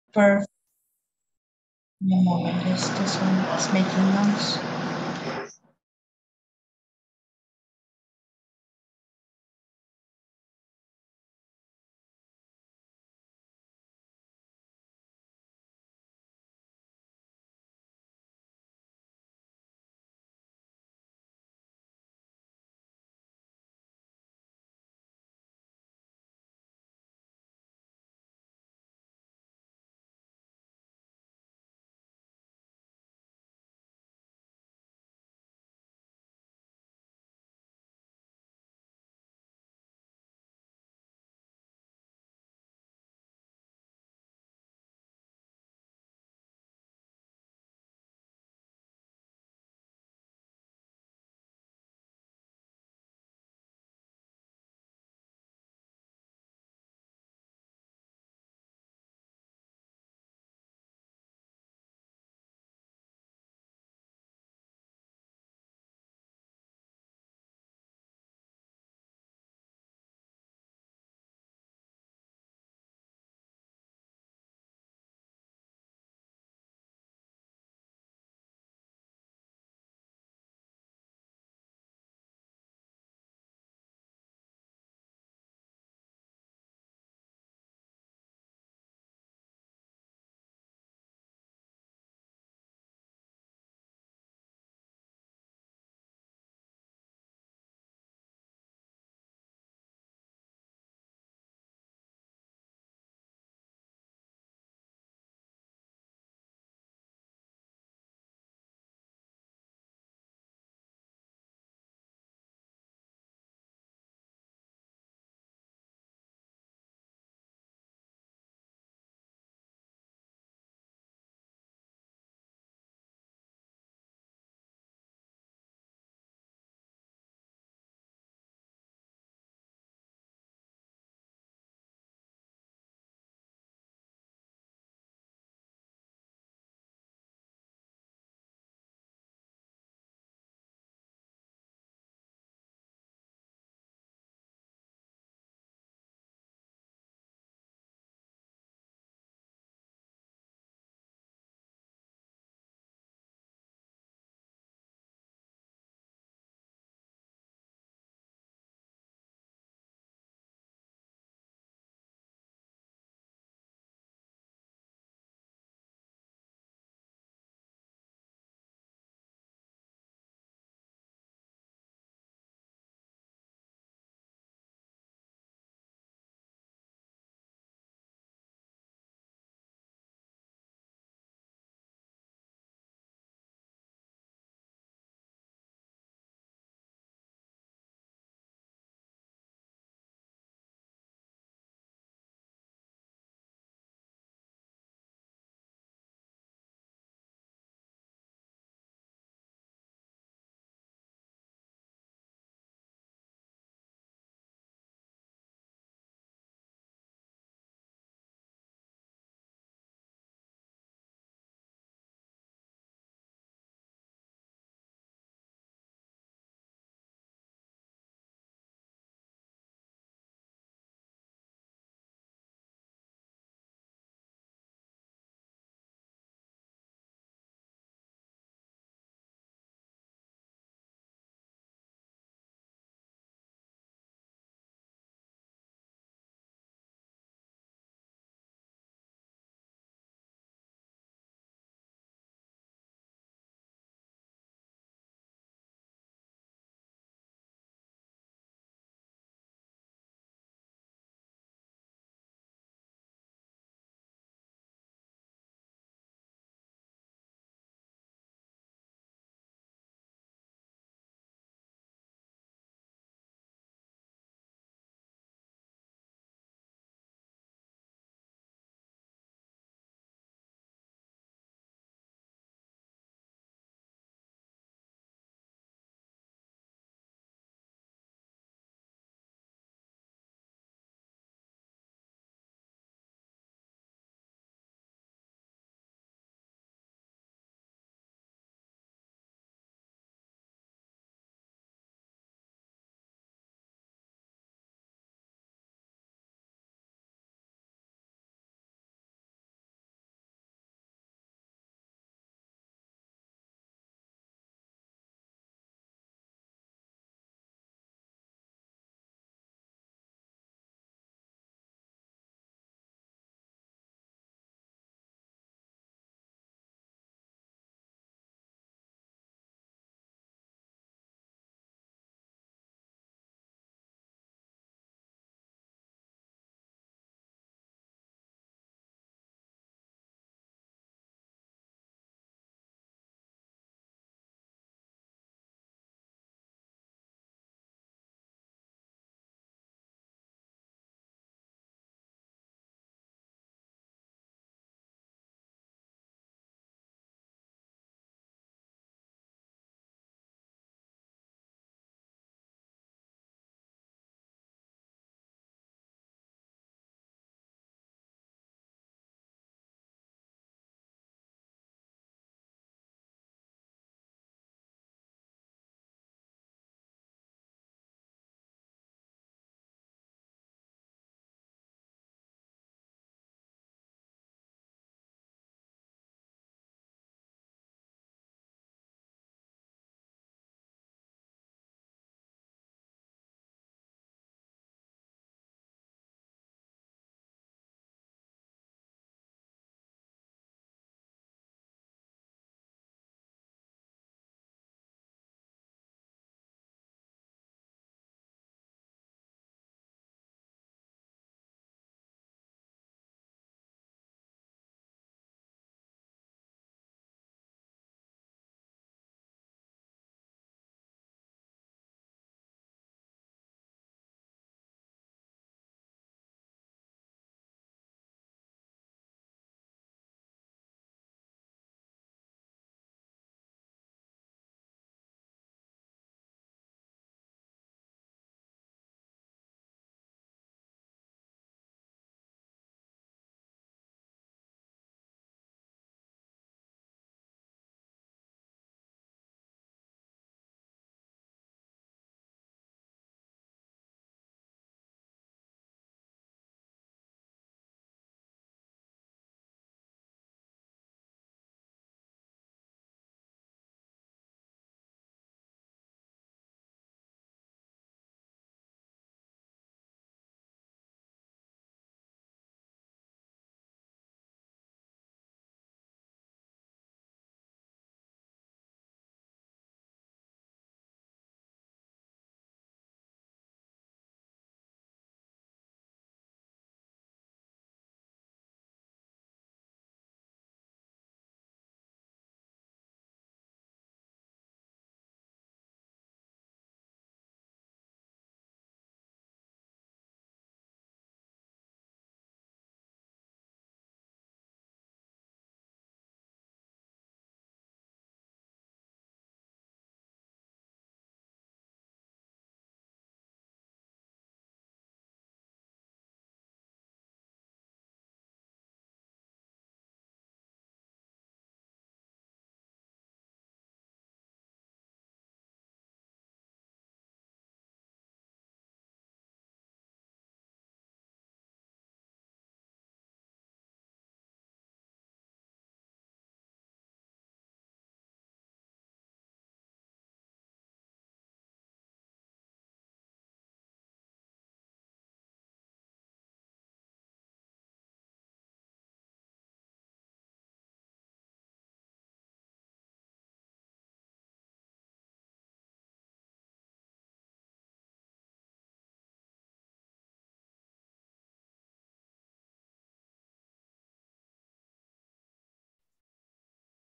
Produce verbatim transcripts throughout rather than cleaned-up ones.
Perfect. In a moment, this, this one is making noise.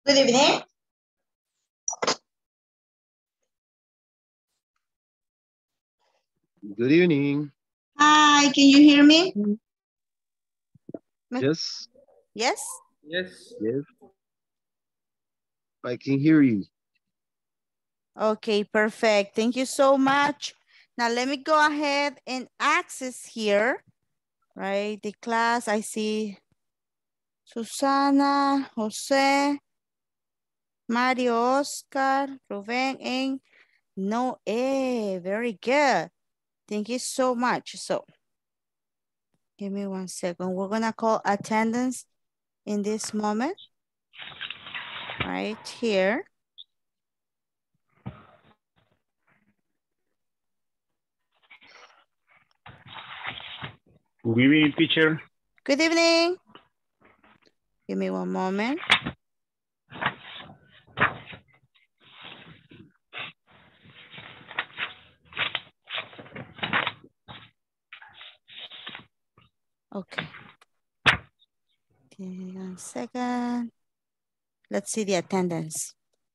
Good evening. Good evening. Hi, can you hear me? Yes, Yes? Yes. yes, I can hear you. Okay, perfect. Thank you so much. Now let me go ahead and access here, right? The class, I see Susana, Jose, Mario, Oscar, Ruben, and Noe. Very good. Thank you so much. So give me one second. We're gonna call attendance in this moment, right here. Good evening, teacher. Good evening. Give me one moment. Okay. Give me one second. Let's see the attendance.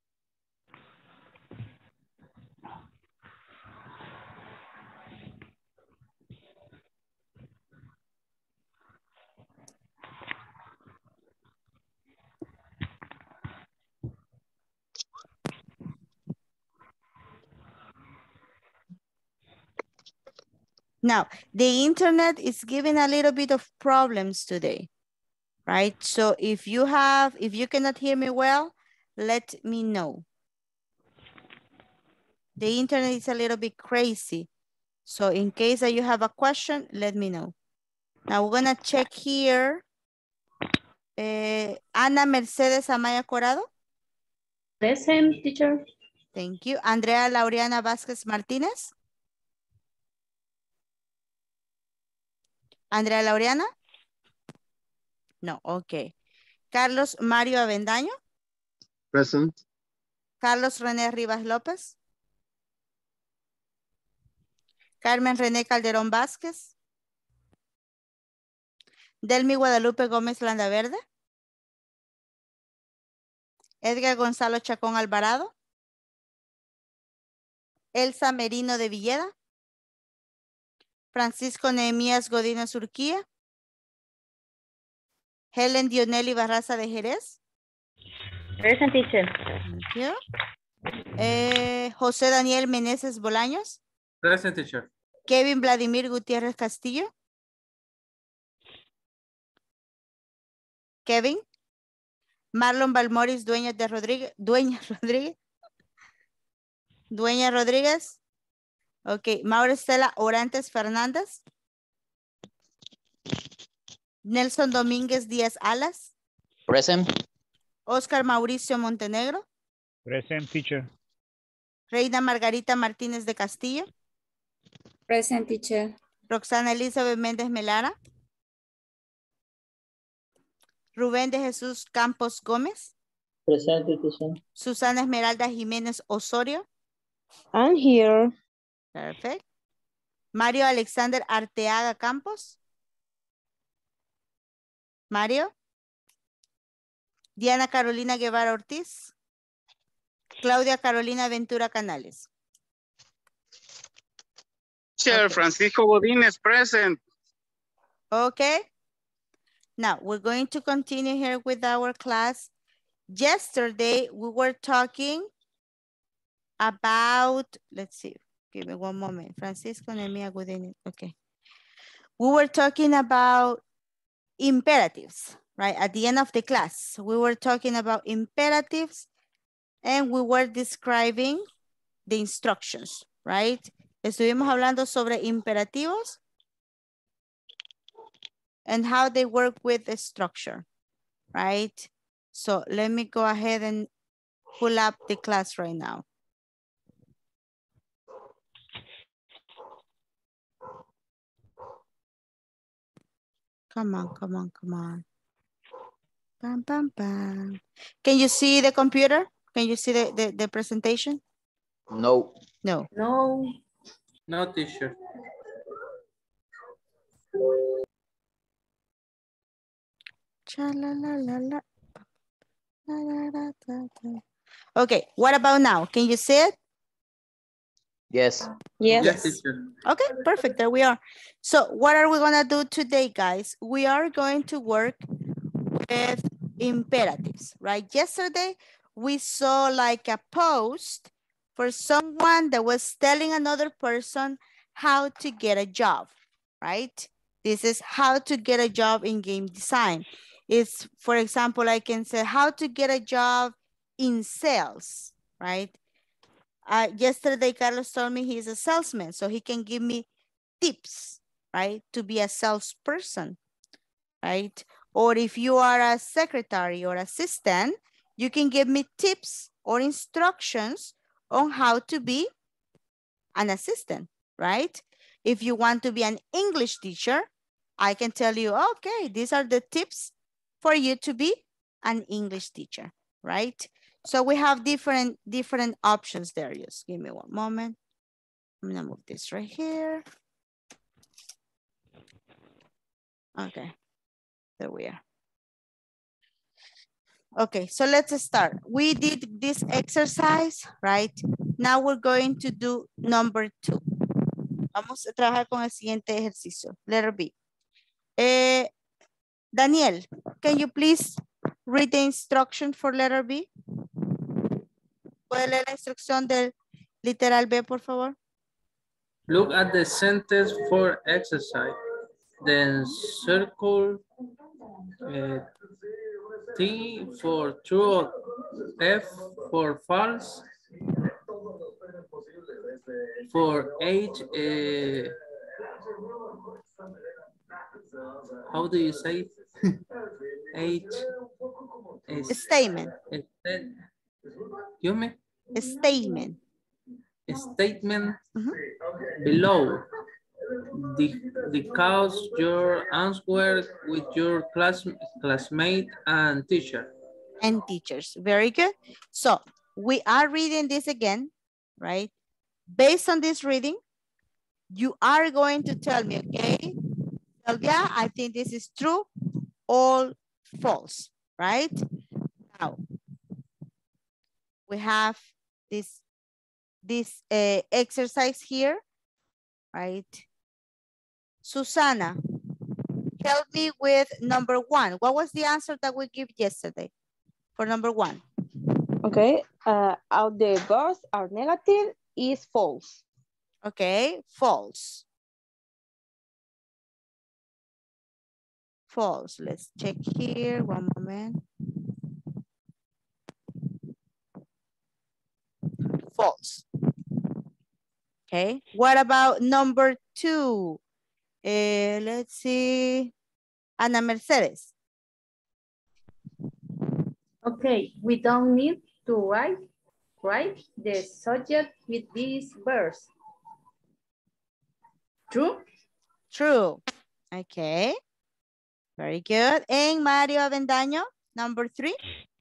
Now, the internet is giving a little bit of problems today, right? So if you have, if you cannot hear me well, let me know. The internet is a little bit crazy. So in case that you have a question, let me know. Now we're gonna check here. Uh, Ana Mercedes Amaya Corado. Present, teacher. Thank you. Andrea Laureana Vázquez Martínez. Andrea Laureana. No, okay. Carlos Mario Avendaño. Present. Carlos René Rivas López. Carmen René Calderón Vázquez. Delmi Guadalupe Gómez Landaverde. Edgar Gonzalo Chacón Alvarado. Elsa Merino de Villeda. Francisco Nehemías Godínez Urquía. Helen Dionelli Barraza de Jerez. Present, teacher. Thank you. Eh, José Daniel Meneses Bolaños. Present, teacher. Kevin Vladimir Gutiérrez Castillo. Kevin. Marlon Balmoris Dueñas de Rodríguez. Dueña Rodríguez. Dueña Rodríguez. Ok. Maura Estela Orantes Fernández. Nelson Domínguez Díaz Alas. Present. Oscar Mauricio Montenegro. Present, teacher. Reina Margarita Martínez de Castillo. Present, teacher. Roxana Elizabeth Méndez Melara. Rubén de Jesús Campos Gómez. Present, teacher. Susana Esmeralda Jiménez Osorio. I'm here. Perfect. Mario Alexander Arteaga Campos. Mario. Diana Carolina Guevara Ortiz. Claudia Carolina Ventura Canales. Teacher, Okay. Francisco Godínez, present. Okay. Now we're going to continue here with our class. Yesterday we were talking about, let's see, give me one moment. Francisco Nemia Godínez. Okay. We were talking about imperatives, right? At the end of the class, we were talking about imperatives and we were describing the instructions, right? Estuvimos hablando sobre imperativos and how they work with the structure, right? So let me go ahead and pull up the class right now. Come on, come on, come on. Bam, bam, bam. Can you see the computer? Can you see the, the, the presentation? No. No. No. No, teacher. Cha la la la la. Okay, what about now? Can you see it? Yes. Yes. Yes, teacher. Okay, perfect. There we are. So what are we going to do today, guys? We are going to work with imperatives, right? Yesterday, we saw like a post for someone that was telling another person how to get a job, right? This is how to get a job in game design. It's, for example, I can say how to get a job in sales, right? Uh, yesterday, Carlos told me he's a salesman, so he can give me tips, right? To be a salesperson, right? Or if you are a secretary or assistant, you can give me tips or instructions on how to be an assistant, right? If you want to be an English teacher, I can tell you, okay, these are the tips for you to be an English teacher, right? So we have different, different options there. Just give me one moment. I'm gonna move this right here. Okay, there we are. Okay, so let's start. We did this exercise, right? Now we're going to do number two. Vamos a trabajar con el siguiente ejercicio. Letter B. Eh, Daniel, can you please read the instruction for letter B? ¿Puede leer la instrucción del literal B, por favor? Look at the sentence for exercise. Then circle uh, T for true, F for false, for H, uh, how do you say it? H is Statement. Excuse me? Statement. Statement Mhm. below. The, the cause your answer with your class, classmate and teacher. And teachers. Very good. So we are reading this again, right? Based on this reading, you are going to tell me, okay, Sylvia, I think this is true or false, right? Now, we have this, this uh, exercise here, right? Susana, help me with number one. What was the answer that we gave yesterday for number one? Okay. Uh, all the birds are negative is false. Okay, false. False. Let's check here. One moment. False. Okay. What about number two? Uh, let's see. Ana Mercedes. Okay, we don't need to write, write the subject with these verbs. True? True. Okay. Very good. And Mario Avendaño, number three.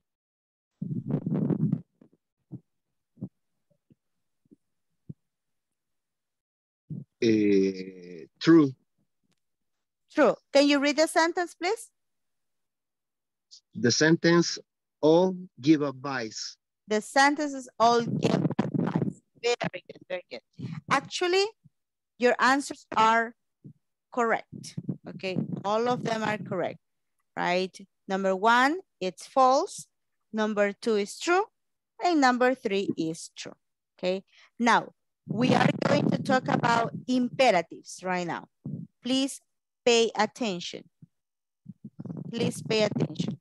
Uh, true. True. Can you read the sentence, please? The sentence, all give advice. The sentences all give advice. Very good, very good. Actually, your answers are correct. Okay, all of them are correct, right? Number one, it's false. Number two is true. And number three is true. Okay, now we are going to talk about imperatives right now. Please pay attention. Please pay attention.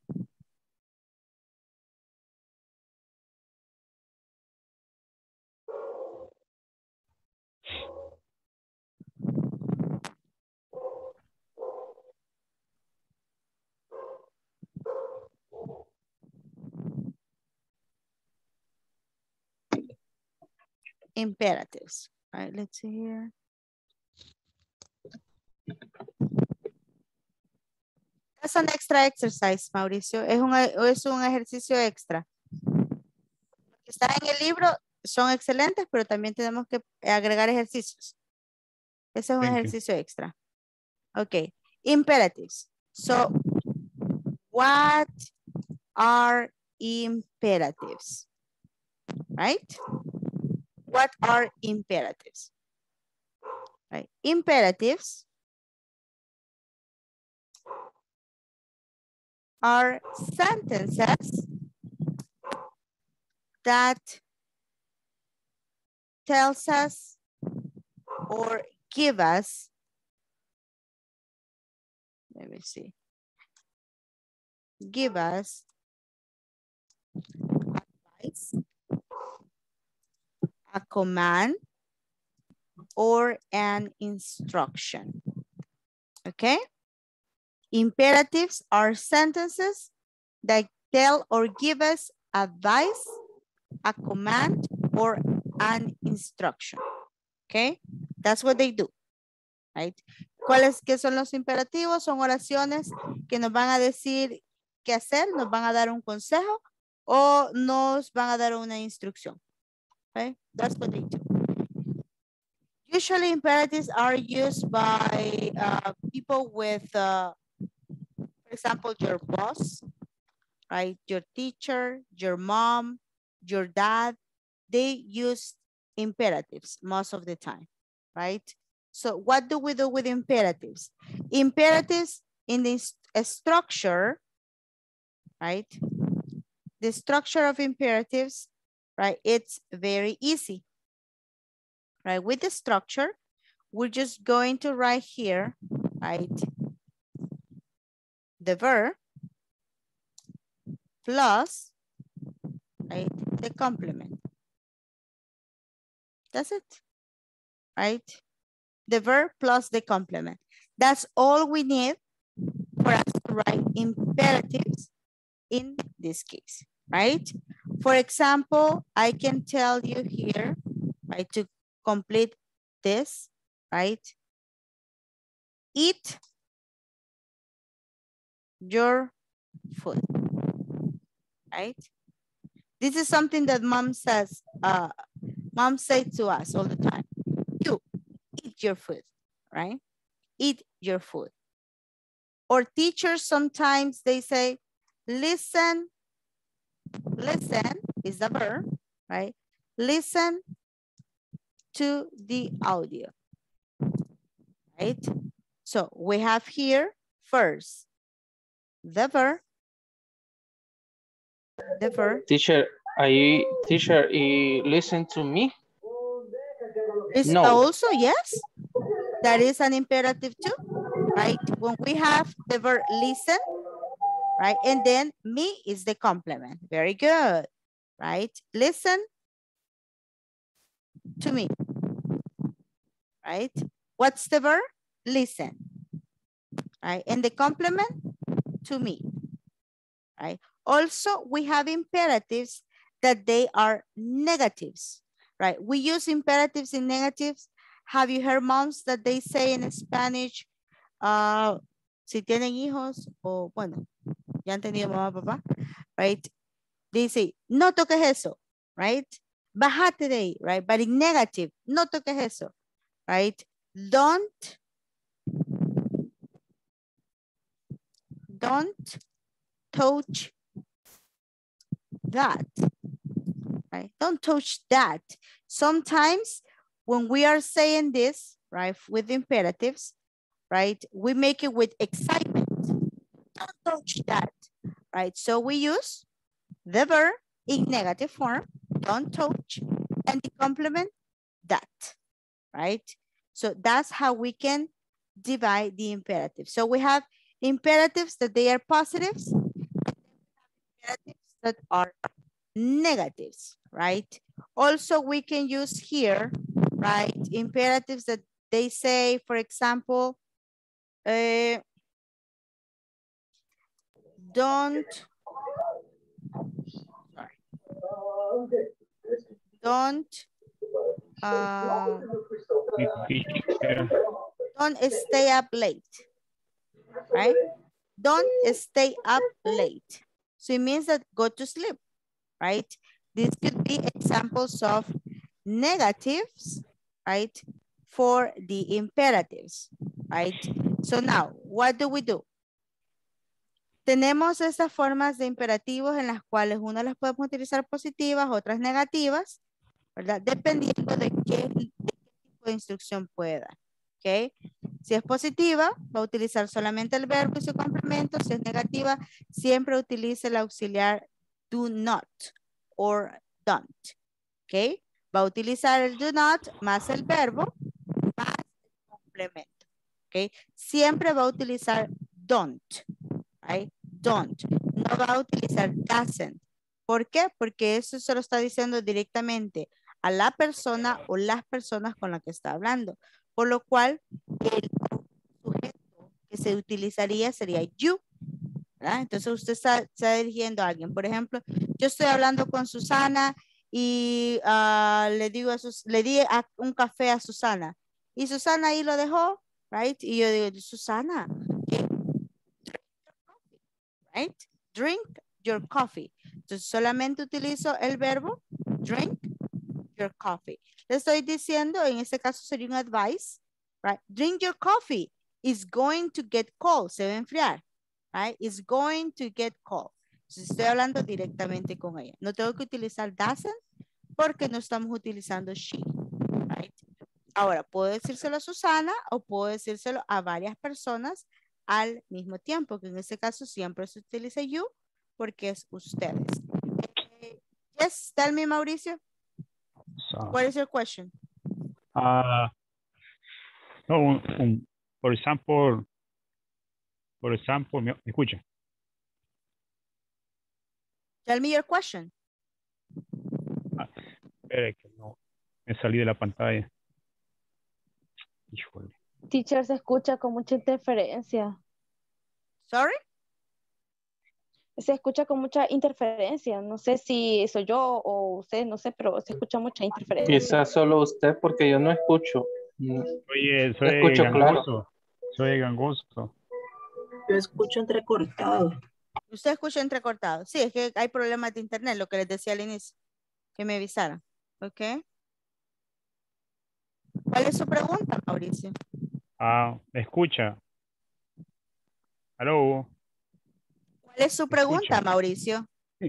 Imperatives. All right, let's see here. Es un extra exercise, Mauricio. Es un, es un ejercicio extra. Lo que está en el libro son excelentes, pero también tenemos que agregar ejercicios. Ese es un Thank you. ejercicio extra. Okay. Imperatives. So, what are imperatives, right? What are imperatives? Right? Imperatives are sentences that tells us or give us, let me see, give us advice, a command, or an instruction, okay? Imperatives are sentences that tell or give us advice, a command, or an instruction, okay? That's what they do, right? ¿Cuáles qué son los imperativos? Son oraciones que nos van a decir qué hacer, nos van a dar un consejo o nos van a dar una instrucción, okay? That's what they do. Usually imperatives are used by uh, people with, uh, for example, your boss, right? Your teacher, your mom, your dad, they use imperatives most of the time, right? So what do we do with imperatives? Imperatives in this structure, right? The structure of imperatives, right? It's very easy. Right, with the structure, we're just going to write here, right, the verb plus, right, the complement. That's it, right? The verb plus the complement. That's all we need for us to write imperatives in this case, right? For example, I can tell you here, right, to complete this, right? Eat your food, right? This is something that mom says, uh, mom said to us all the time. You eat your food, right? Eat your food. Or teachers sometimes they say, listen, listen is the verb, right? Listen to the audio, right? So we have here first the verb, the verb. Teacher, I teacher, you listen to me? Is No. also yes, that is an imperative too, right? When we have the verb listen, right? And then me is the complement. Very good, right? Listen to me, right? What's the verb? Listen, right? And the complement to me, right? Also, we have imperatives that they are negatives, right? We use imperatives in negatives. Have you heard moms that they say in Spanish, uh, si tienen hijos, o bueno, ya han tenido mamá, papá, right? They say, no toques eso, right? Bájate de ahí, right? But in negative, no toques eso, right? Don't, don't touch that, right? Don't touch that. Sometimes when we are saying this, right, with imperatives, right, we make it with excitement. Don't touch that, right? So we use the verb in negative form, don't touch, and the complement, that, right? So that's how we can divide the imperatives. So we have imperatives that they are positives, and then we have imperatives that are negatives, right? Also, we can use here, right, imperatives that they say, for example, uh, don't, sorry, don't, uh, don't stay up late, right? Don't stay up late. So it means that go to sleep, right? This could be examples of negatives, right, for the imperatives, right? So now, what do we do? tenemos estas formas de imperativos en las cuales unas las podemos utilizar positivas, otras negativas, ¿verdad? Dependiendo de qué, de qué tipo de instrucción puede dar. ¿Ok? Si es positiva, va a utilizar solamente el verbo y su complemento. Si es negativa, siempre utilice el auxiliar do not or don't. ¿Ok? Va a utilizar el do not más el verbo más el complemento. ¿Ok? Siempre va a utilizar don't. Right? Don't. No va a utilizar doesn't. ¿Por qué? Porque eso se lo está diciendo directamente a la persona o las personas con las que está hablando. Por lo cual, el sujeto que se utilizaría sería you. ¿Verdad? Entonces usted está, está dirigiendo a alguien. Por ejemplo, yo estoy hablando con Susana y uh, le digo a sus, le di a, un café a Susana. Y Susana ahí lo dejó, right? Y yo digo, Susana, ¿qué? Right? Drink your coffee. Entonces solamente utilizo el verbo drink your coffee. Le estoy diciendo, en este caso sería un advice, right? Drink your coffee. It's going to get cold. Se va a enfriar, right? It's going to get cold. Entonces estoy hablando directamente con ella. No tengo que utilizar doesn't porque no estamos utilizando she, right? Ahora, puedo decírselo a Susana o puedo decírselo a varias personas al mismo tiempo, que en este caso siempre se utiliza you porque es ustedes. Eh, yes, tell me, Mauricio. So, What is your question? uh, no, un, un- por ejemplo, por ejemplo, ¿me, me escucha? Tell me your question. Espere que no, me salí de la pantalla. Híjole. Teacher, se escucha con mucha interferencia. Sorry? Se escucha con mucha interferencia. No sé si soy yo o usted, no sé, pero se escucha mucha interferencia. Quizás solo usted porque yo no escucho. No Oye, soy escucho claro. gangoso. Soy gangoso. Yo escucho entrecortado. Usted escucha entrecortado. Sí, es que hay problemas de internet, lo que les decía al inicio. Que me avisaran. ¿Ok? ¿Cuál es su pregunta, Mauricio? Ah, ¿me escucha? ¿Aló? ¿Cuál es su ¿Me pregunta, escucha? Mauricio?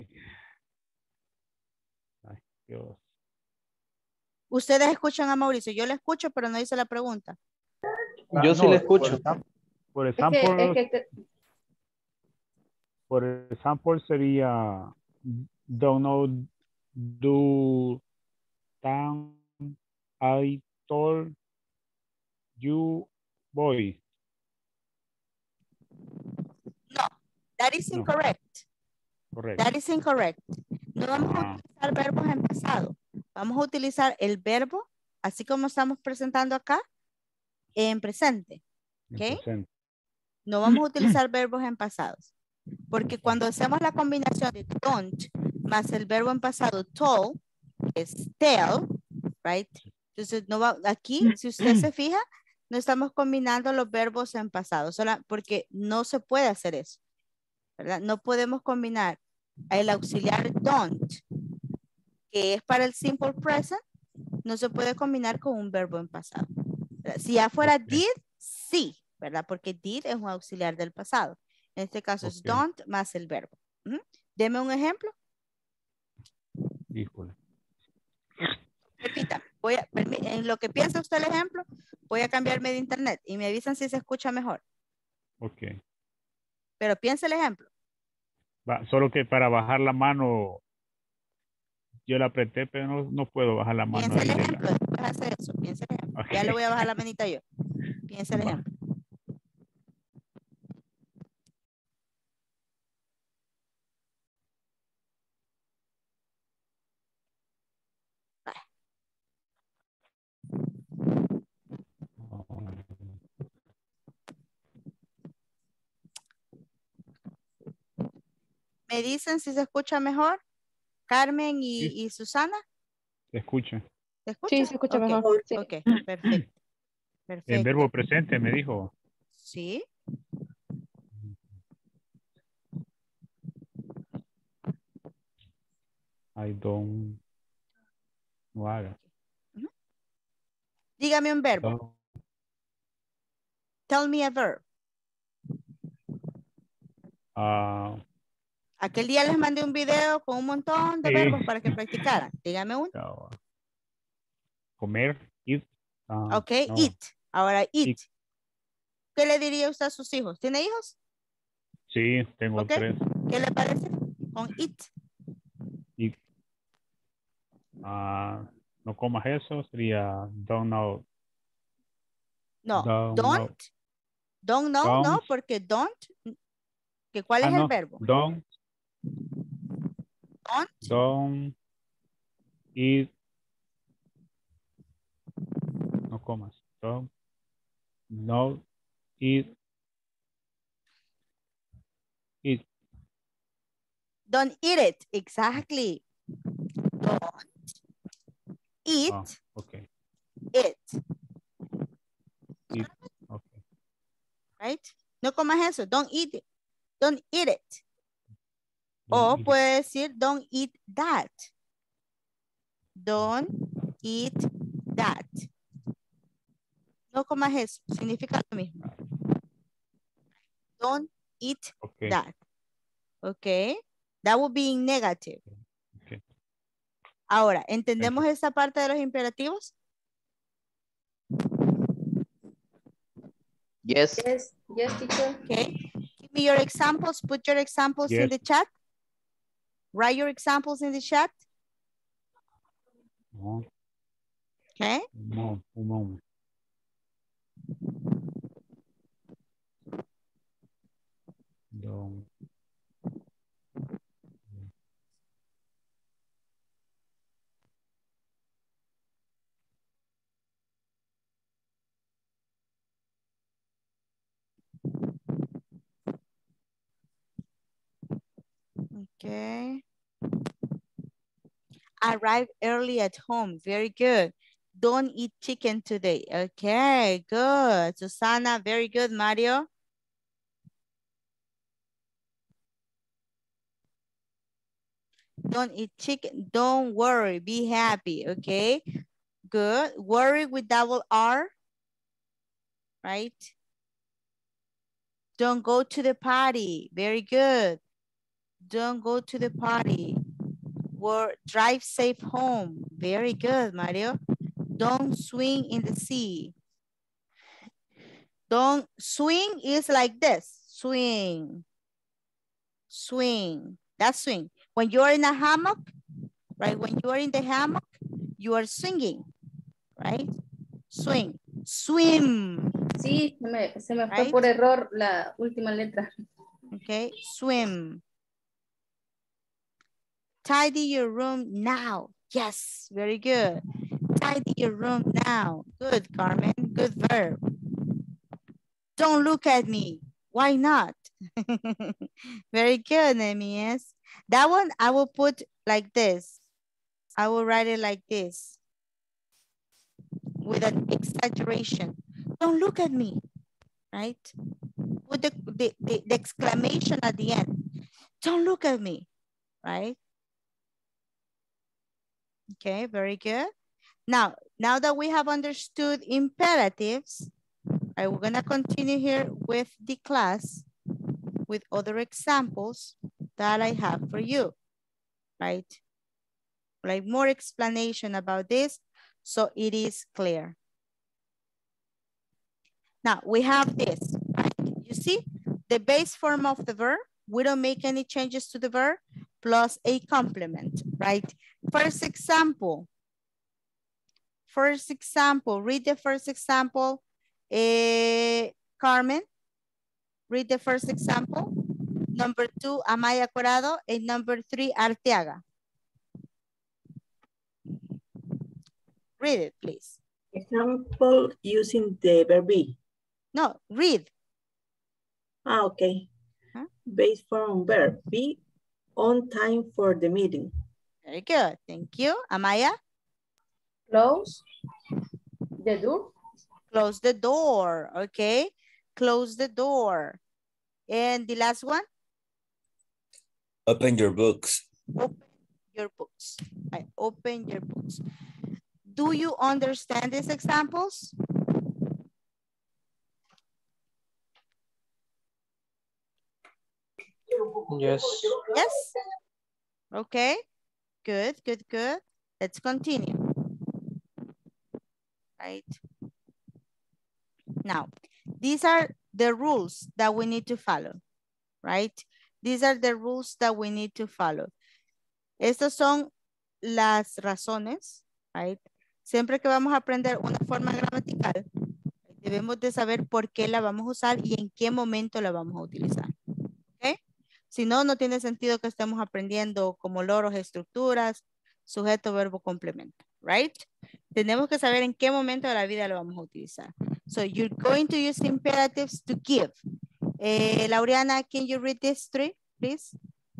Ay, Dios. Ustedes escuchan a Mauricio. Yo le escucho, pero no hice la pregunta. Ah, Yo sí no, le escucho. Por Es que, ejemplo, es que, que- por ejemplo sería don't know, do, tan, I told you, boy. No, that is No. incorrect. Correcto. That is incorrect. No vamos Ah. a utilizar verbos en pasado. Vamos a utilizar el verbo, así como estamos presentando acá, en presente. En ¿Ok? presente. No vamos a utilizar verbos en pasados. Porque cuando hacemos la combinación de don't más el verbo en pasado told, que es tell, right? Entonces, no va, aquí, si usted se fija, no estamos combinando los verbos en pasado, sola, porque no se puede hacer eso, ¿verdad? No podemos combinar el auxiliar don't, que es para el simple present, no se puede combinar con un verbo en pasado. ¿Verdad? Si ya fuera Ok. did, sí, ¿verdad? Porque did es un auxiliar del pasado. En este caso es Ok. don't más el verbo. Ujú. Deme un ejemplo. Híjole. Repita, voy a, permi- en lo que piensa usted el ejemplo, voy a cambiarme de internet y me avisan si se escucha mejor. Ok. Pero piensa el ejemplo. Va, solo que para bajar la mano, yo la apreté, pero no, no puedo bajar la mano. Piensa el ahí de la- ejemplo, después hace eso, piensa el ejemplo. Ok. Ya le voy a bajar la manita yo. Piensa el Va. ejemplo. ¿Me dicen si se escucha mejor? Carmen y, Sí, y Susana, se escucha. ¿se escucha? Sí, se escucha Ok, mejor. Sí. ok, perfecto. En verbo Perfecto. presente me dijo. Sí, I don't. No haga. ujú. Dígame un verbo. Don't. Tell me a verb. Ah, Aquel día les mandé un video con un montón de Sí. verbos para que practicaran. Dígame uno. no. Comer, eat. ah, Ok, no, eat. Ahora, eat. Eat. ¿Qué le diría usted a sus hijos? ¿Tiene hijos? Sí, tengo Ok. tres. ¿Qué le parece con eat? Eat. Ah, no comas eso, sería don't know. No, Don't don't. know. Don't know, no, Don't. porque don't. ¿Que ¿Cuál Ah, es el no. verbo? Don't, Don't. don't eat. No comas. Don't, no eat. Eat. Don't eat it. Exactly. Don't eat Ah, okay. it. Eat. Okay. Right? No comas eso. Don't eat it. Don't eat it. Don't O eat it. puede decir don't eat that. Don't eat that. No comas eso. Significa lo mismo. Don't eat Okay. that. Okay. That would be in negative. Okay. Ahora, ¿entendemos you. esa parte de los imperativos? Yes. Yes, yes, teacher. Okay. Give me your examples. Put your examples in Yes. the chat. Write your examples in the chat. No, Okay. no, un moment. Don't. Okay. Arrive early at home. Very good. Don't eat chicken today. Okay, good. Susana, very good. Mario. Don't eat chicken. Don't worry. Be happy. Okay, good. Worry with double R. Right? Don't go to the party. Very good. Don't go to the party. Work, drive safe home. Very good, Mario. Don't swing in the sea. Don't swing is like this. Swing. Swing. That's swing. When you're in a hammock, right? When you are in the hammock, you are swinging, right? Swing. Swim. Sí, se me, se me fue Right? por error la última letra. Okay, swim. Tidy your room now. Yes, very good. Tidy your room now. Good, Carmen. Good verb. Don't look at me. Why not? Very good, Nehemias. That one I will put like this. I will write it like this with an exaggeration. Don't look at me, right? With the, the, the, the exclamation at the end. Don't look at me, right? Okay, very good. Now, now that we have understood imperatives, right, we're gonna continue here with the class with other examples that I have for you, right? Like more explanation about this so it is clear. Now we have this, right? You see the base form of the verb, we don't make any changes to the verb, plus a complement, right? First example, first example, read the first example. Eh, Carmen, read the first example. Number two, Amaya Corado, and number three, Arteaga. Read it, please. Example using the verb be. No, read. Ah, okay. Huh? Base form verb, be on time for the meeting. Very good, thank you. Amaya? Close the door. Close the door, okay. Close the door. And the last one? Open your books. Open your books. I open your books. Do you understand these examples? Yes. Yes? Okay, good, good, good. Let's continue. Right. Now, these are the rules that we need to follow, right? These are the rules that we need to follow. Estas son las razones, right? Siempre que vamos a aprender una forma gramatical, debemos de saber por qué la vamos a usar y en qué momento la vamos a utilizar. ¿Ok? Si no, no tiene sentido que estemos aprendiendo como loros estructuras, sujeto, verbo, complemento. Right? Tenemos que saber en qué momento de la vida lo vamos a utilizar. So you're going to use imperatives to give. Eh, Laureana, can you read this three, please?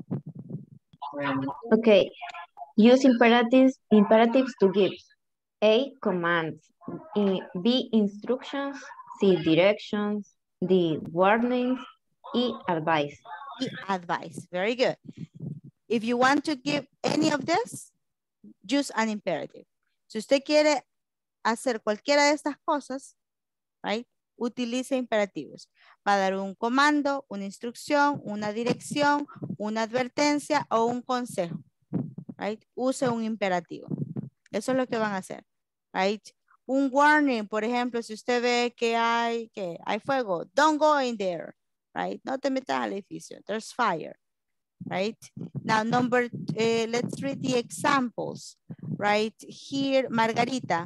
Okay. Use imperatives imperatives to give. A, commands. I- B, instructions. C, directions. D, warnings. E, advice. E, advice. Very good. If you want to give any of this, use an imperative. Si usted quiere hacer cualquiera de estas cosas, right, utilice imperativos. Va a dar un comando, una instrucción, una dirección, una advertencia o un consejo. Right? Use un imperativo. Eso es lo que van a hacer. Right? Un warning, por ejemplo, si usted ve que hay, que hay fuego, don't go in there. Right? No te metas al edificio. There's fire. Right? Now, number, uh, let's read the examples. Right? Here, Margarita.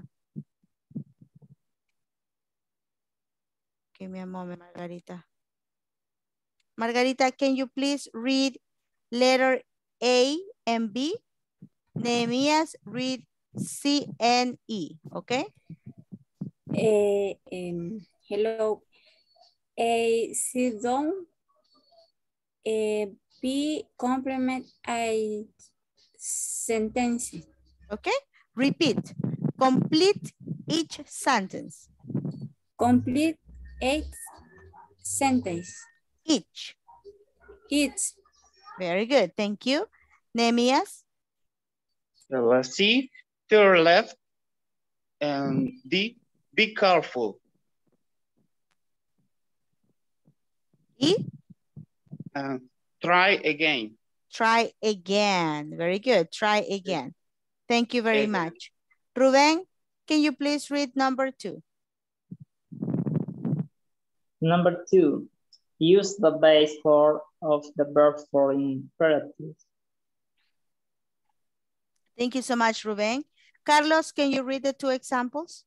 Give me a moment, Margarita. Margarita, can you please read letter A and B? Nehemias, read C and E, okay? Uh, um, hello. A sit down. A B complement a sentence. Okay, repeat. Complete each sentence. Complete each sentence. Each. Each. Very good, thank you. Nehemias? Let's see, turn left, and D, be careful. E? And try again. Try again. Very good. Try again. Thank you very Again. much. Ruben, can you please read number two? Number two, use the base form of the verb for imperatives. Thank you so much, Ruben. Carlos, can you read the two examples?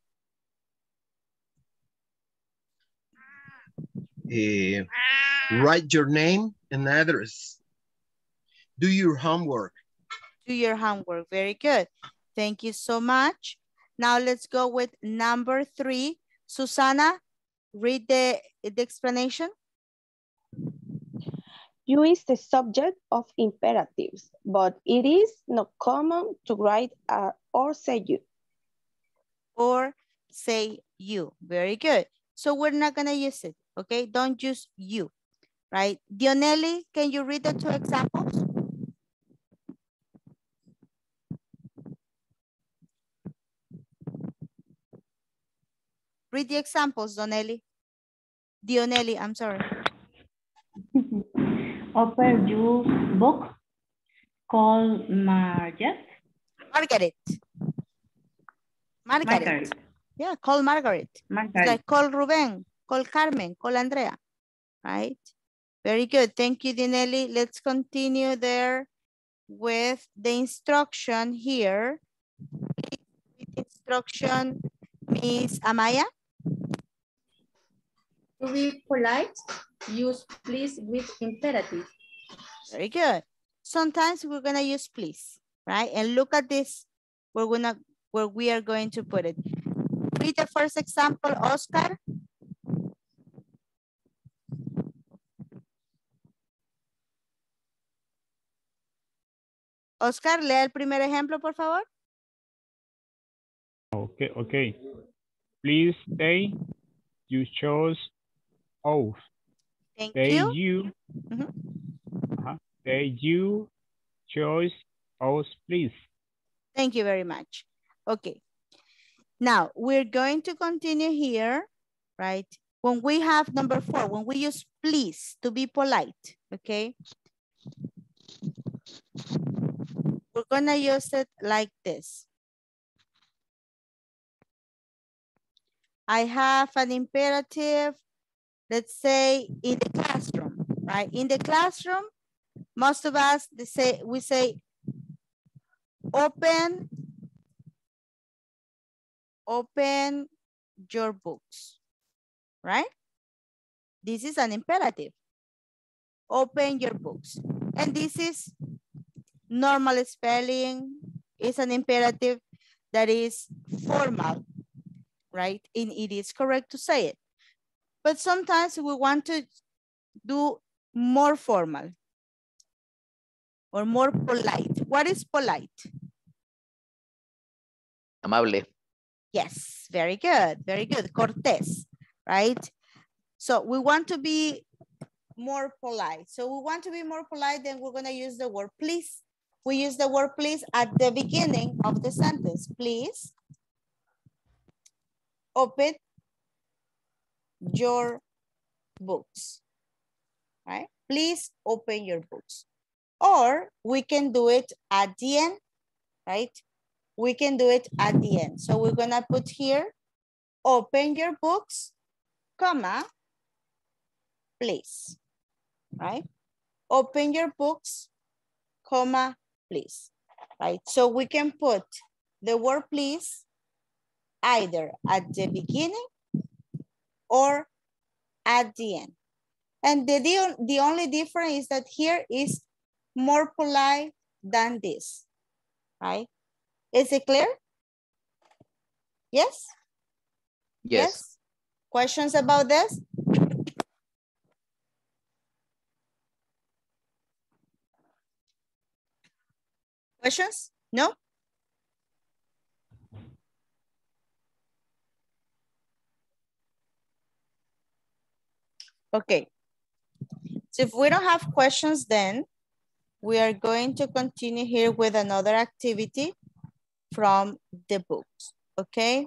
Uh, write your name and address. Do your homework. Do your homework. Very good. Thank you so much. Now let's go with number three. Susana, read the, the explanation. You is the subject of imperatives, but it is not common to write uh, or say you. Or say you. Very good. So we're not going to use it, okay? Don't use you, right? Dionelli, can you read the two examples? Read the examples, Donelli. Dionelli, I'm sorry. Open your book. Call Margaret. Margaret. Margaret. Margaret. Yeah, call Margaret. Margaret. It's like call Ruben, call Carmen, call Andrea, right? Very good. Thank you, Dinelli. Let's continue there with the instruction here. Instruction, Miss Amaya. To be polite, use please with imperative. Very good. Sometimes we're gonna use please, right? And look at this, we're gonna, where we are going to put it. Read the first example, Oscar. Oscar, lea el primer ejemplo, por favor. Okay, okay. Please stay. You chose oath. Thank They, you. you, Mm-hmm. uh-huh. They, you chose oath, please. Thank you very much. Okay. Now, we're going to continue here, right? When we have number four, when we use please to be polite, okay? We're gonna use it like this. I have an imperative, let's say in the classroom, right? In the classroom, most of us, they say, we say, open, open your books, right? This is an imperative. Open your books. And this is normal spelling. It's an imperative that is formal, right? And it is correct to say it. But sometimes we want to do more formal or more polite. What is polite? Amable. Yes, very good, very good. Cortés, right? So we want to be more polite. So we want to be more polite, then we're gonna use the word please. We use the word please at the beginning of the sentence. Please open your books, right? Please open your books. Or we can do it at the end, right? We can do it at the end. So we're gonna put here, open your books, comma, please, right? Open your books, comma, please, right? So we can put the word please either at the beginning or at the end. And the, the, the only difference is that here is more polite than this, right? Is it clear? Yes? Yes. Yes? Questions about this? Questions? No? Okay. So if we don't have questions, then we are going to continue here with another activity from the books, okay?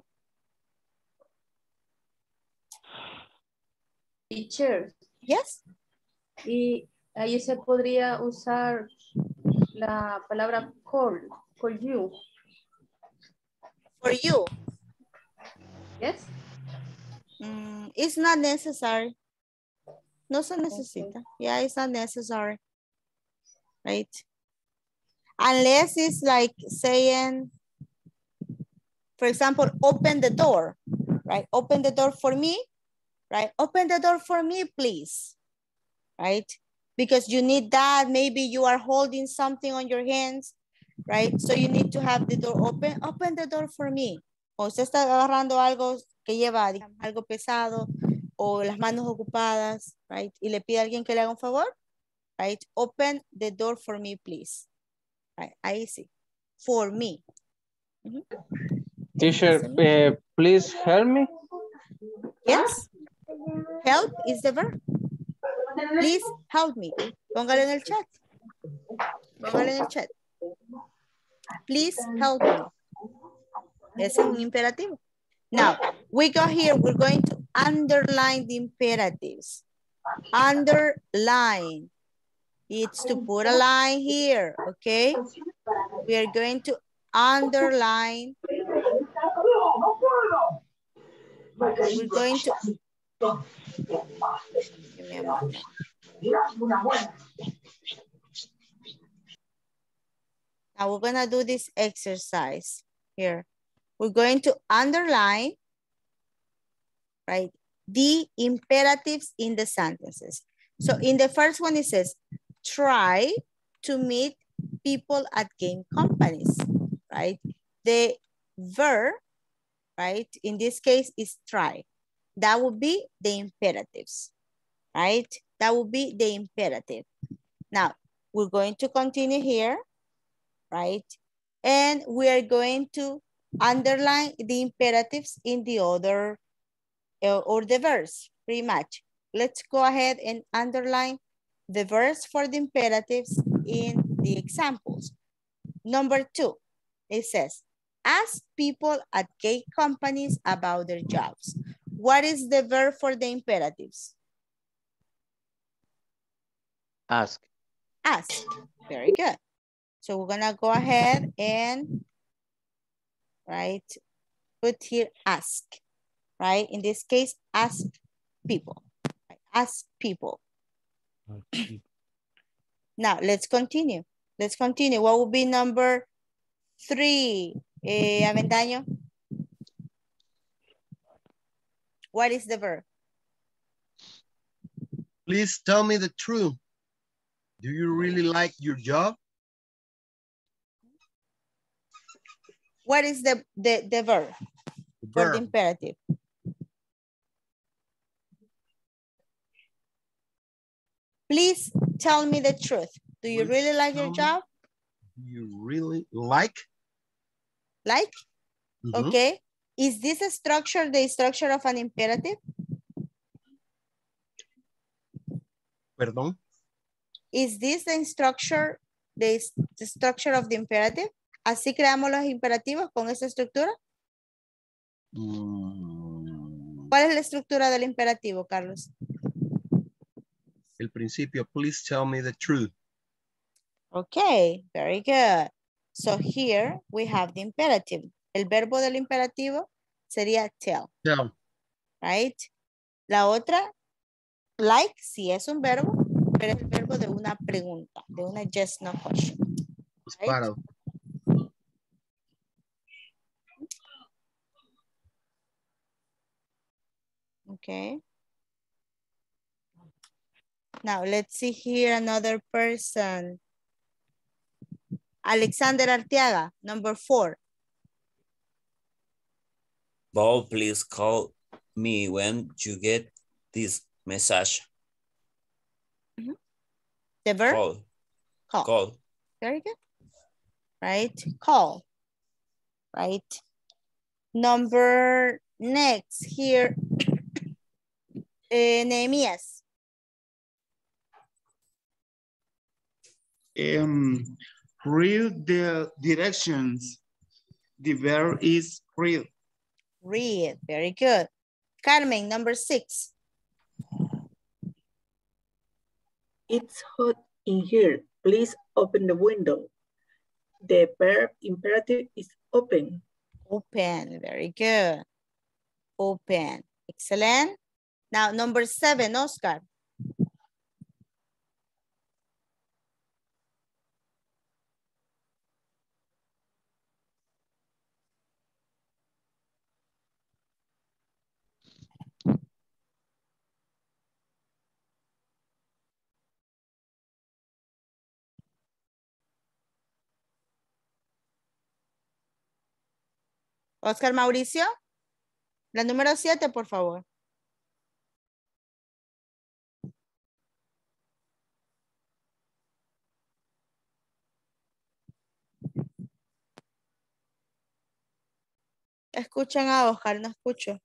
Teacher. Yes. Y ahí se podría usar la palabra call, call you. For you. Yes. Mm, it's not necessary. No se necesita. Okay. Yeah, it's not necessary. Right? Unless it's like saying, for example, open the door, right? Open the door for me, right? Open the door for me, please, right? Because you need that. Maybe you are holding something on your hands, right? So you need to have the door open. Open the door for me. O usted está agarrando algo que lleva, digamos, algo pesado o las manos ocupadas, right? Y le pide a alguien que le haga un favor, right? Open the door for me, please. Right, ahí sí. For me. Mm-hmm. Teacher, uh, please help me. Yes. Help is the verb. Please help me. Póngalo en el chat. Póngalo en el chat. Please help me. Es un imperativo. Now, we go here. We're going to underline the imperatives. Underline. It's to put a line here, okay? We are going to underline. We're going to... Give me a moment. Now we're gonna do this exercise here. We're going to underline, right, the imperatives in the sentences. So in the first one, it says, try to meet people at game companies, right? The verb, right, in this case is try. That would be the imperatives, right? That would be the imperative. Now, we're going to continue here, right? And we are going to underline the imperatives in the other, uh, or the verse, pretty much. Let's go ahead and underline the verse for the imperatives in the examples. Number two, it says, ask people at gate companies about their jobs. What is the verb for the imperatives? Ask. Ask, very good. So we're gonna go ahead and, right, put here ask, right? In this case, ask people, right? Ask people. Now let's continue. Let's continue. What will be number three, eh, Avendaño? What is the verb? Please tell me the truth. Do you really like your job? What is the, the, the verb The for the verb. imperative? Please tell me the truth. Do you Please really like your tell me. job? Do you really like? Like? Mhm. Okay. Is this a structure, the structure of an imperative? Perdón. Is this the structure, the, the structure of the imperative? ¿Así creamos los imperativos con esa estructura? Mm, ¿Cuál es la estructura del imperativo, Carlos? el principio, please tell me the truth. Okay, very good. So here we have the imperative. El verbo del imperativo sería tell, Tell. right? La otra, like, sí es un verbo, pero es el verbo de una pregunta, de una yes, no question. Right? Disparo. Okay. Now let's see here another person. Alexander Arteaga, number four. Bob, please call me when you get this message. Mm-hmm. The verb? Call. Call. Call. Very good. Right? Call. Right? Number next here, uh, Nehemias. Um, read the directions. The verb is read. Read. Very good. Carmen, number six. It's hot in here. Please open the window. The verb imperative is open. Open. Very good. Open. Excellent. Now, number seven, Oscar. Oscar Mauricio. La número siete, por favor. Escuchen a Oscar, no escucho.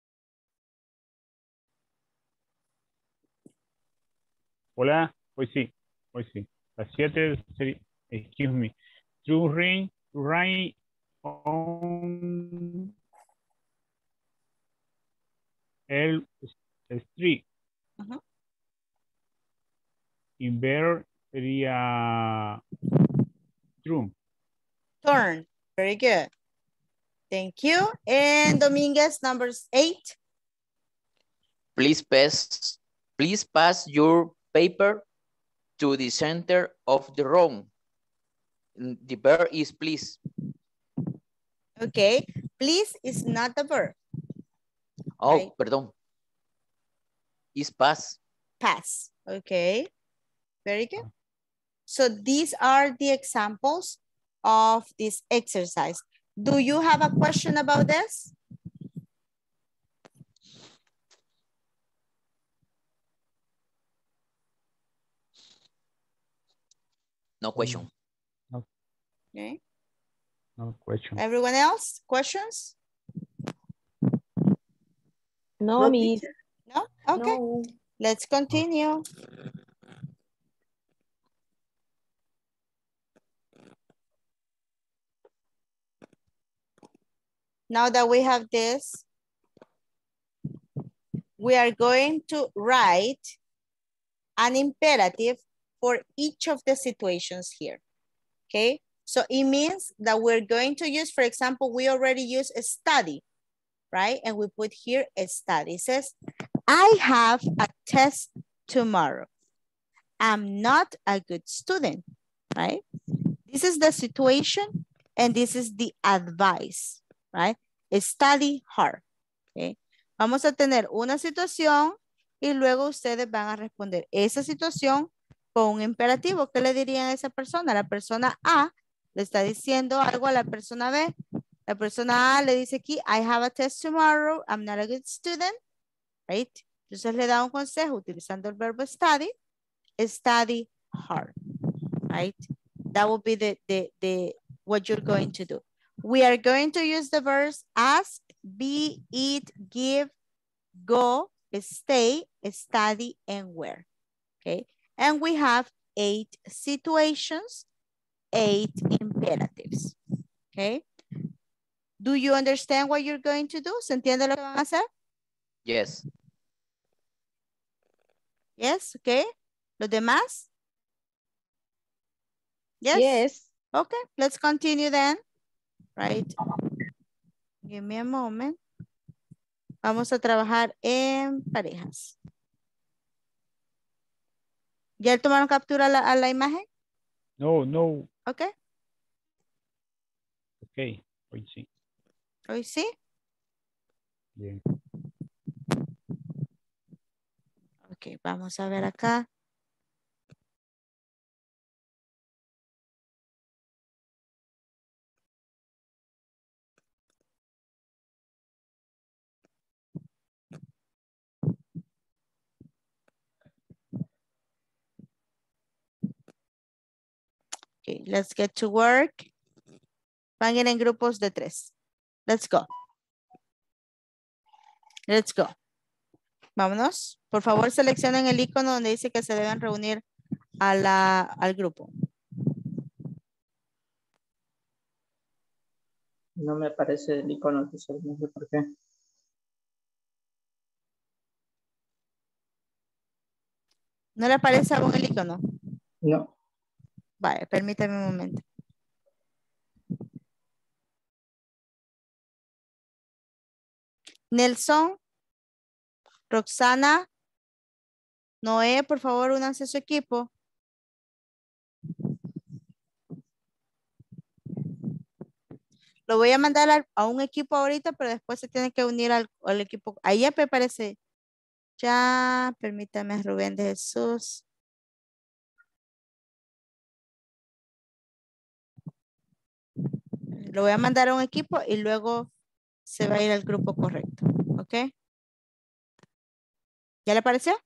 Hola, hoy sí, hoy sí. Las siete sería, excuse me. To rain, rain on el street. Uh-huh. Inver sería true. Turn. Very good. Thank you. And Dominguez, number eight. Please pass, please pass your paper to the center of the room. The verb is please. Okay. Please is not a verb. Oh, right? perdón. Is pass. Pass. Okay. Very good. So these are the examples of this exercise. Do you have a question about this? No question. No, Okay. no question. Everyone else, questions? No, No, Miss. teacher. No? Okay. No. Let's continue. Now that we have this, we are going to write an imperative for each of the situations here. okay? So it means that we're going to use, for example, we already use a study, right? And we put here a study. It says, I have a test tomorrow. I'm not a good student, right? This is the situation and this is the advice, right? Study hard, okay? Vamos a tener una situación y luego ustedes van a responder esa situación con un imperativo. ¿Qué le dirían a esa persona? La persona A le está diciendo algo a la persona B. La persona A le dice aquí, I have a test tomorrow, I'm not a good student, right? Entonces le da un consejo utilizando el verbo study, study hard, right? That will be the, the, the, what you're going to do. We are going to use the verbs ask, be, eat, give, go, stay, study, and where, okay? And we have eight situations, eight imperatives, okay? Do you understand what you're going to do? ¿Se entiende lo que van a hacer? Yes. Yes, okay. ¿Los demás? Yes? Yes. Okay, let's continue then, right? Give me a moment. Vamos a trabajar en parejas. ¿Ya tomaron captura a la, a la imagen? No, no. Ok. Ok, hoy sí. ¿Hoy sí? Bien. Ok, vamos a ver acá. Okay, let's get to work. Van a ir en grupos de tres. Let's go. Let's go. Vámonos. Por favor, seleccionen el icono donde dice que se deben reunir a la, al grupo. No me aparece el icono, no sé por qué. ¿No le aparece aún el icono? No. Vale, permítame un momento. Nelson, Roxana, Noé, por favor, únanse a su equipo. Lo voy a mandar a, a un equipo ahorita, pero después se tiene que unir al, al equipo. Ahí ya me parece. Ya, permítame, Rubén de Jesús. Lo voy a mandar a un equipo y luego se va a ir al grupo correcto. ¿Ok? ¿Ya le apareció?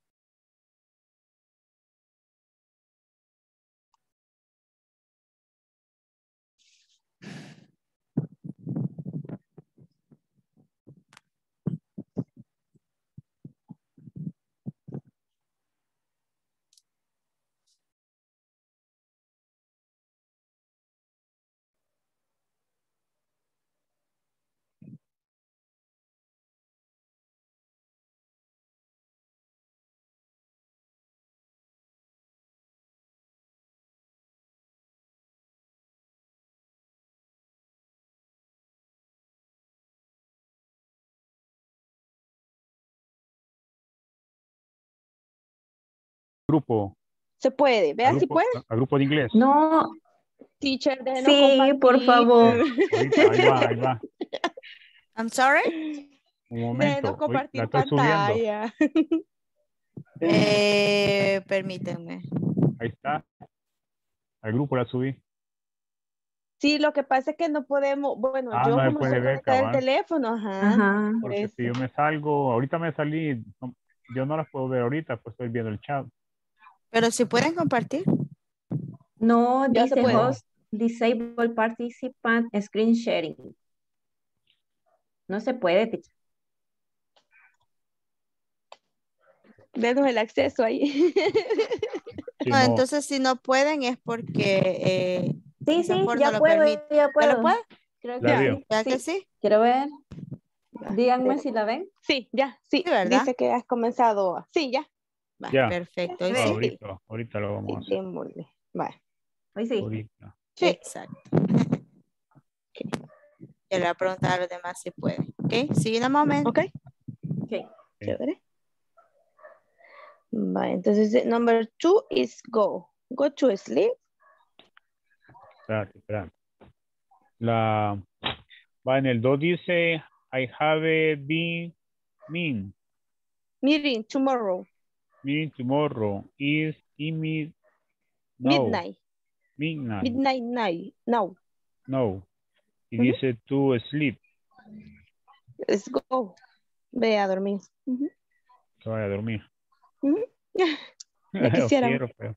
Grupo. Se puede, vea si puede. A grupo de inglés. No. Teacher, déjenos Sí, compartir. por favor. Ahorita, ahí va, ahí va. I'm sorry. Un momento. Déjenos compartir la estoy pantalla. subiendo. Eh, permítanme. Ahí está. Al grupo la subí. Sí, lo que pasa es que no podemos, bueno, Ah, yo no se como puede estoy ver, conectada al cabal. teléfono, ajá. Ajá. por Porque eso. si yo me salgo, ahorita me salí, no- yo no las puedo ver ahorita, pues estoy viendo el chat. Pero si pueden compartir. No, Ya se dice puede. host disable participant screen sharing. No se puede, teacher. Denos el acceso ahí. Sí, No, no. entonces si no pueden es porque eh, Sí, esa sí, forma ya lo puedo, permite. ya ¿Ya lo puedo. puede? Creo La que veo. sí. ¿Ya Sí. que sí? Quiero ver. Va, Díganme pero- si la ven. Sí, ya, sí. Sí, ¿verdad? Dice que has comenzado. Sí, ya. Va, Ya. perfecto. ¿Hoy Sí. sí? Ahorita, ahorita lo vamos a Sí, hacer. démosle. Va. Hoy sí. Ahorita. Sí. Exacto. Yo le voy a preguntar a los demás si pueden. Ok, see you in a moment. Ok. Okay. Chévere. Vale, entonces eh, number two is go. Go to sleep. Espérate, espérate. La, va en el dos dice, I have been mean. Meeting tomorrow. Meeting tomorrow is immediate. No. Midnight. Midnight. Midnight night. No. No. Y Ujú. dice to sleep. Let's go. Ve a dormir. Ujú. Que vaya a dormir. Ujú. Ya Yo quisiera. quiero, pero-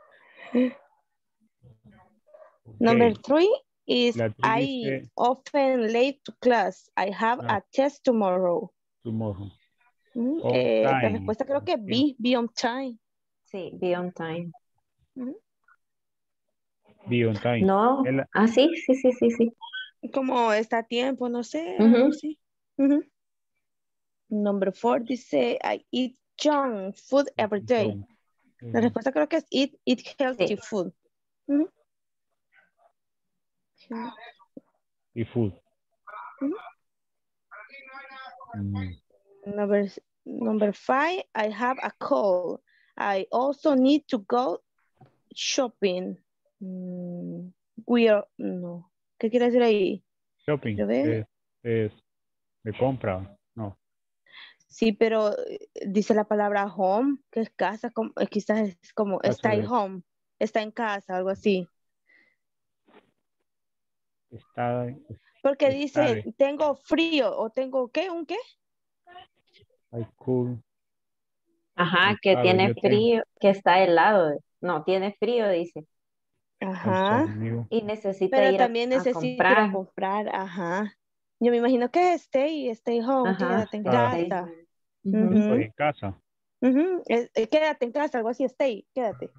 Number Ok. three is La tres I dice often late to class. I have Ah. a test tomorrow. tomorrow. Ujú. On Eh, la time. respuesta creo que es be, be on time. Sí, be on time. Ujú. Be on time. No. Es la- Ah, sí, sí, sí, sí, sí. Como está a tiempo, no sé, Ujú. algo así. Ujú. Number four dice I eat junk food every day. Junk. La respuesta creo que es eat, eat healthy Sí. food. Ujú. Y food. Ujú. Mm. Number, number five, I have a call. I also need to go shopping. Mm, we are, no. ¿Qué quiere decir ahí? Shopping. ¿Lo ve? Es, es de compra. No. Sí, pero eh, dice la palabra home, que es casa, como, eh, quizás es como Casa está de- en home, está en casa, algo así. Está. Porque Está dice, de- tengo frío o tengo, ¿qué? ¿Un qué? I could. Ajá, I que have, tiene yo tengo. frío, que está helado. No, tiene frío, dice. Ajá. Conmigo. Y necesita Pero ir a, también a necesito ir a comprar. comprar, ajá. Yo me imagino que es stay, stay home, Ajá. quédate en Está- casa. Ujú. Ujú. Estoy en casa. Ujú. Es- eh, quédate en casa, algo así, stay, quédate.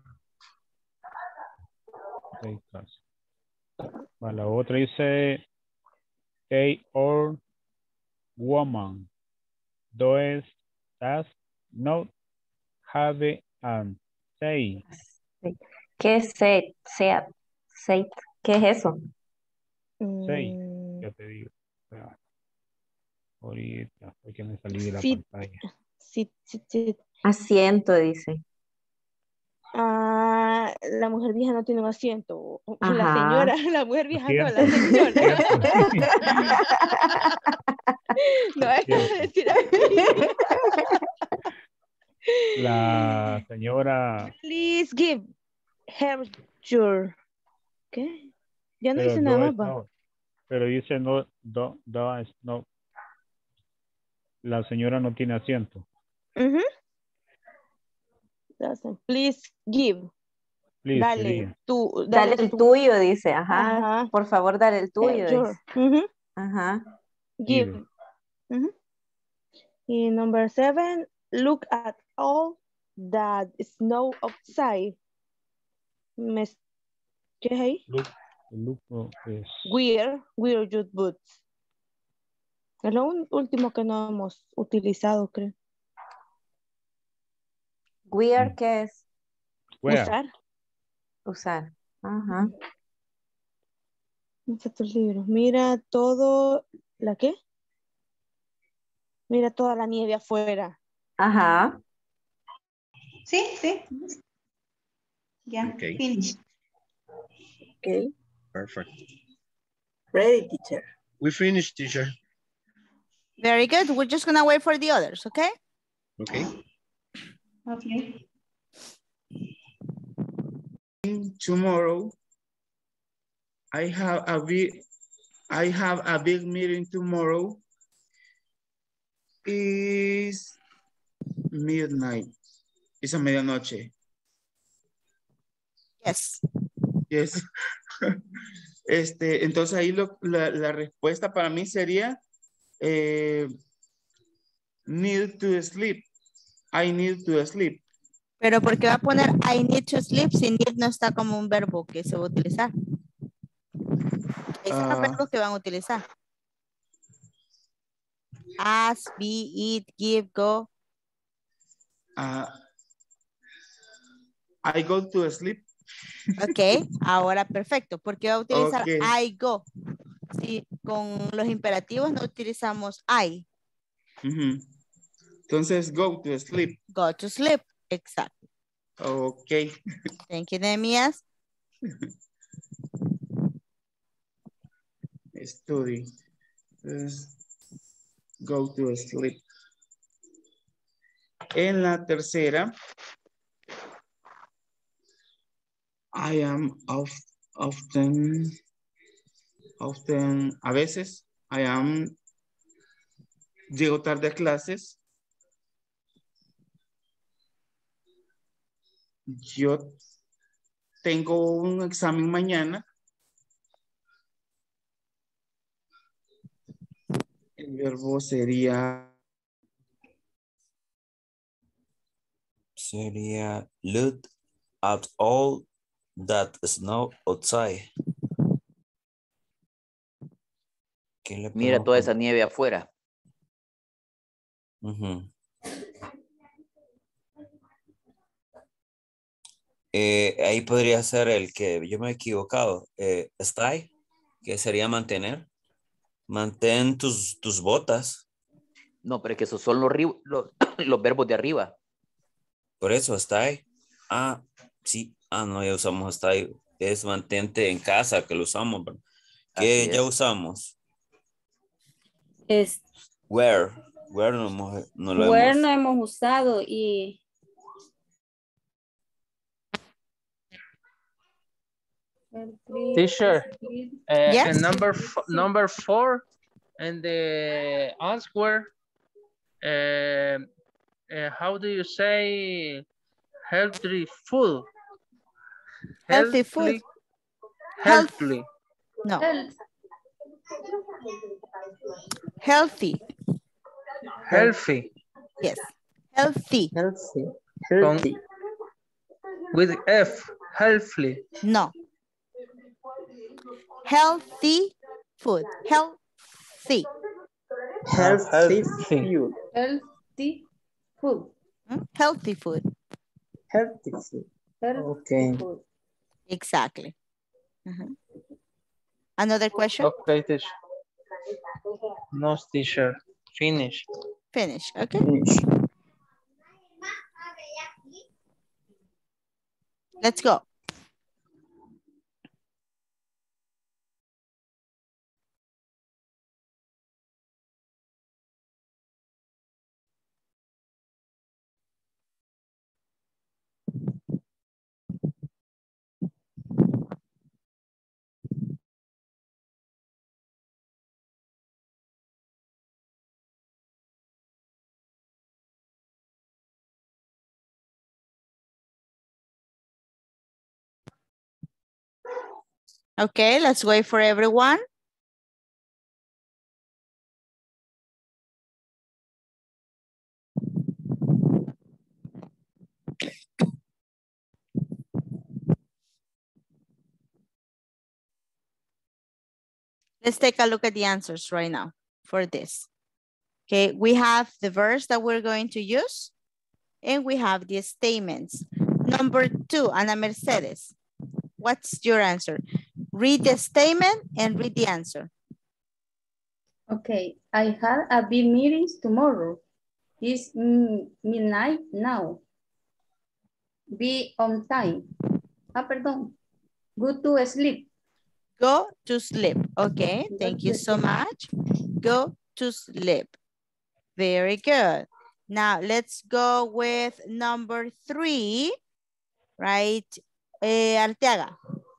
Estoy en casa. Va, la otra dice a or woman. Does does not have an say. Sí. ¿Qué es set? Set. Set. ¿Qué es eso? Say. Mm, Ya te digo. Espera. Ahorita, porque me salí de la sí, pantalla. sí, sí, sí. Asiento, dice. Ah, la mujer vieja no tiene un asiento. O- o La Ajá. señora, la mujer vieja no, la Asiento. señora. Asiento. No, es como Asiento. decir así. La señora, Please give her your. ¿Qué? Ya no pero dice nada no más, es va. no, pero dice no, do, do es no. La señora no tiene asiento. Ujú. Doesn't. Please give. Please, Dale, sería. tú, Dale dale el tu. tuyo, dice. Ajá. Ajá. Por favor, dale el Eh, tuyo, your. dice. Ujú. Ajá. Give. Give. Ujú. Y number seven, look at all that snow outside. Me- ¿Qué es ahí? Look, look oh, es Wear, wear your boots. Es lo un- último que no hemos utilizado, creo. Wear, Mm. ¿qué es? where. Usar. Usar. Ajá. Mira tus libros. Mira todo, ¿la qué? Mira toda la nieve afuera. Ajá. Sí, sí. Ya, Okay. finish. Okay. Perfect. Ready, teacher. We finished, teacher. Very good. We're just gonna wait for the others, okay? Okay. Okay. Tomorrow, I have a big, I have a big meeting tomorrow. Is midnight. Es a medianoche. Yes. Yes. Este, entonces ahí lo- la, la respuesta para mí sería eh, need to sleep. I need to sleep. Pero ¿por qué va a poner I need to sleep si need no está como un verbo que se va a utilizar? Esos son los Ah. verbos que van a utilizar. Ask, be, eat, give, go. Uh, I go to sleep Ok, ahora perfecto. ¿Por qué va a utilizar Okay. I go? Si con los imperativos no utilizamos I. Ujú. Entonces, go to sleep. Go to sleep. Exacto. Okay. Thank you, Nehemías. Study. Yes. Go to sleep. En la tercera, I am of, often, often, a veces, I am, llego tarde a clases. Yo tengo un examen mañana. El verbo sería... Sería look at all that snow outside. ¿Qué le Mira podemos toda esa poner? nieve afuera. Ujú. Eh, ahí podría ser el que yo me he equivocado. Eh, stay, que sería mantener. Mantén tus, tus botas. No, pero es que esos son los, ri- los, los verbos de arriba. Por eso, stay. Ah, sí. Ah, no, ya usamos stay. Es mantente en casa, que lo usamos. ¿Verdad? ¿Qué Así ya es. usamos? Es, Where. Where no, hemos- no lo where hemos. no hemos usado y Teacher, uh, Yes. and number f number four, and the answer. Uh, uh, how do you say healthy food? Healthy food. Healthy. No. Health. Healthy. Healthy. Yes. Healthy. Healthy. Con- Healthy. with F. Healthy. No. Healthy food. Healthy. Healthy healthy. food. Healthy food. Hmm? Healthy food. Healthy food. Healthy Okay. food. Exactly. Uh-huh. Another question? Okay, teacher. No, teacher. Finish. Finish. Okay. Finish. Let's go. Okay, let's wait for everyone. Let's take a look at the answers right now for this. Okay, we have the verse that we're going to use and we have the statements. Number two, Ana Mercedes, what's your answer? Read the statement and read the answer. Okay, I have a big meeting tomorrow. It's mm, midnight now. Be on time. Ah, perdón. Go to sleep. Go to sleep. Okay, Go thank to you so sleep. much. Go to sleep. Very good. Now let's go with number three, right? Eh, Arteaga.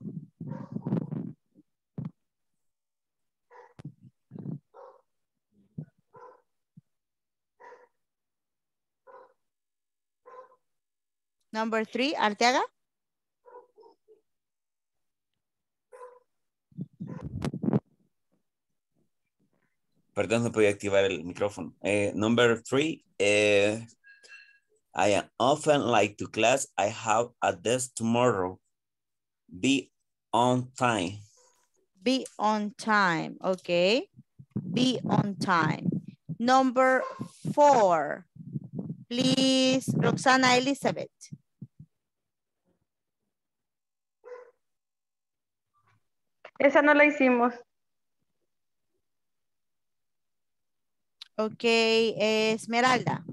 Number three, Arteaga. Perdón, no podía activar el micrófono. Eh, number three. Eh, I am often late to class. I have a test tomorrow. Be on time. Be on time, okay? Be on time. Number four, please, Roxana Elizabeth. Esa no la hicimos. Ok, Esmeralda.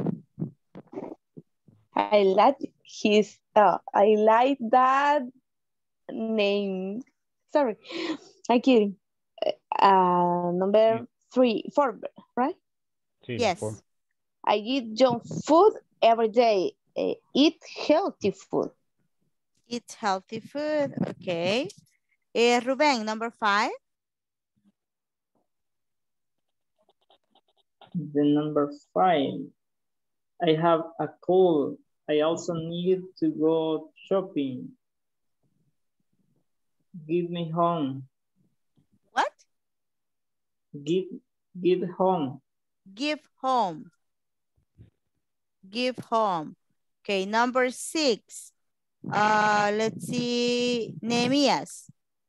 I like his, uh, I like that name. Sorry, I kidding. Uh, number three, four, right? Sí, Yes. four. I eat junk food every day. Uh, eat healthy food. Eat healthy food, okay. Uh, Ruben, number five. The number five. I have a cold. I also need to go shopping. Give me home. What? Give, give home. Give home. Give home. Okay, number six. Uh, let's see, Nehemias.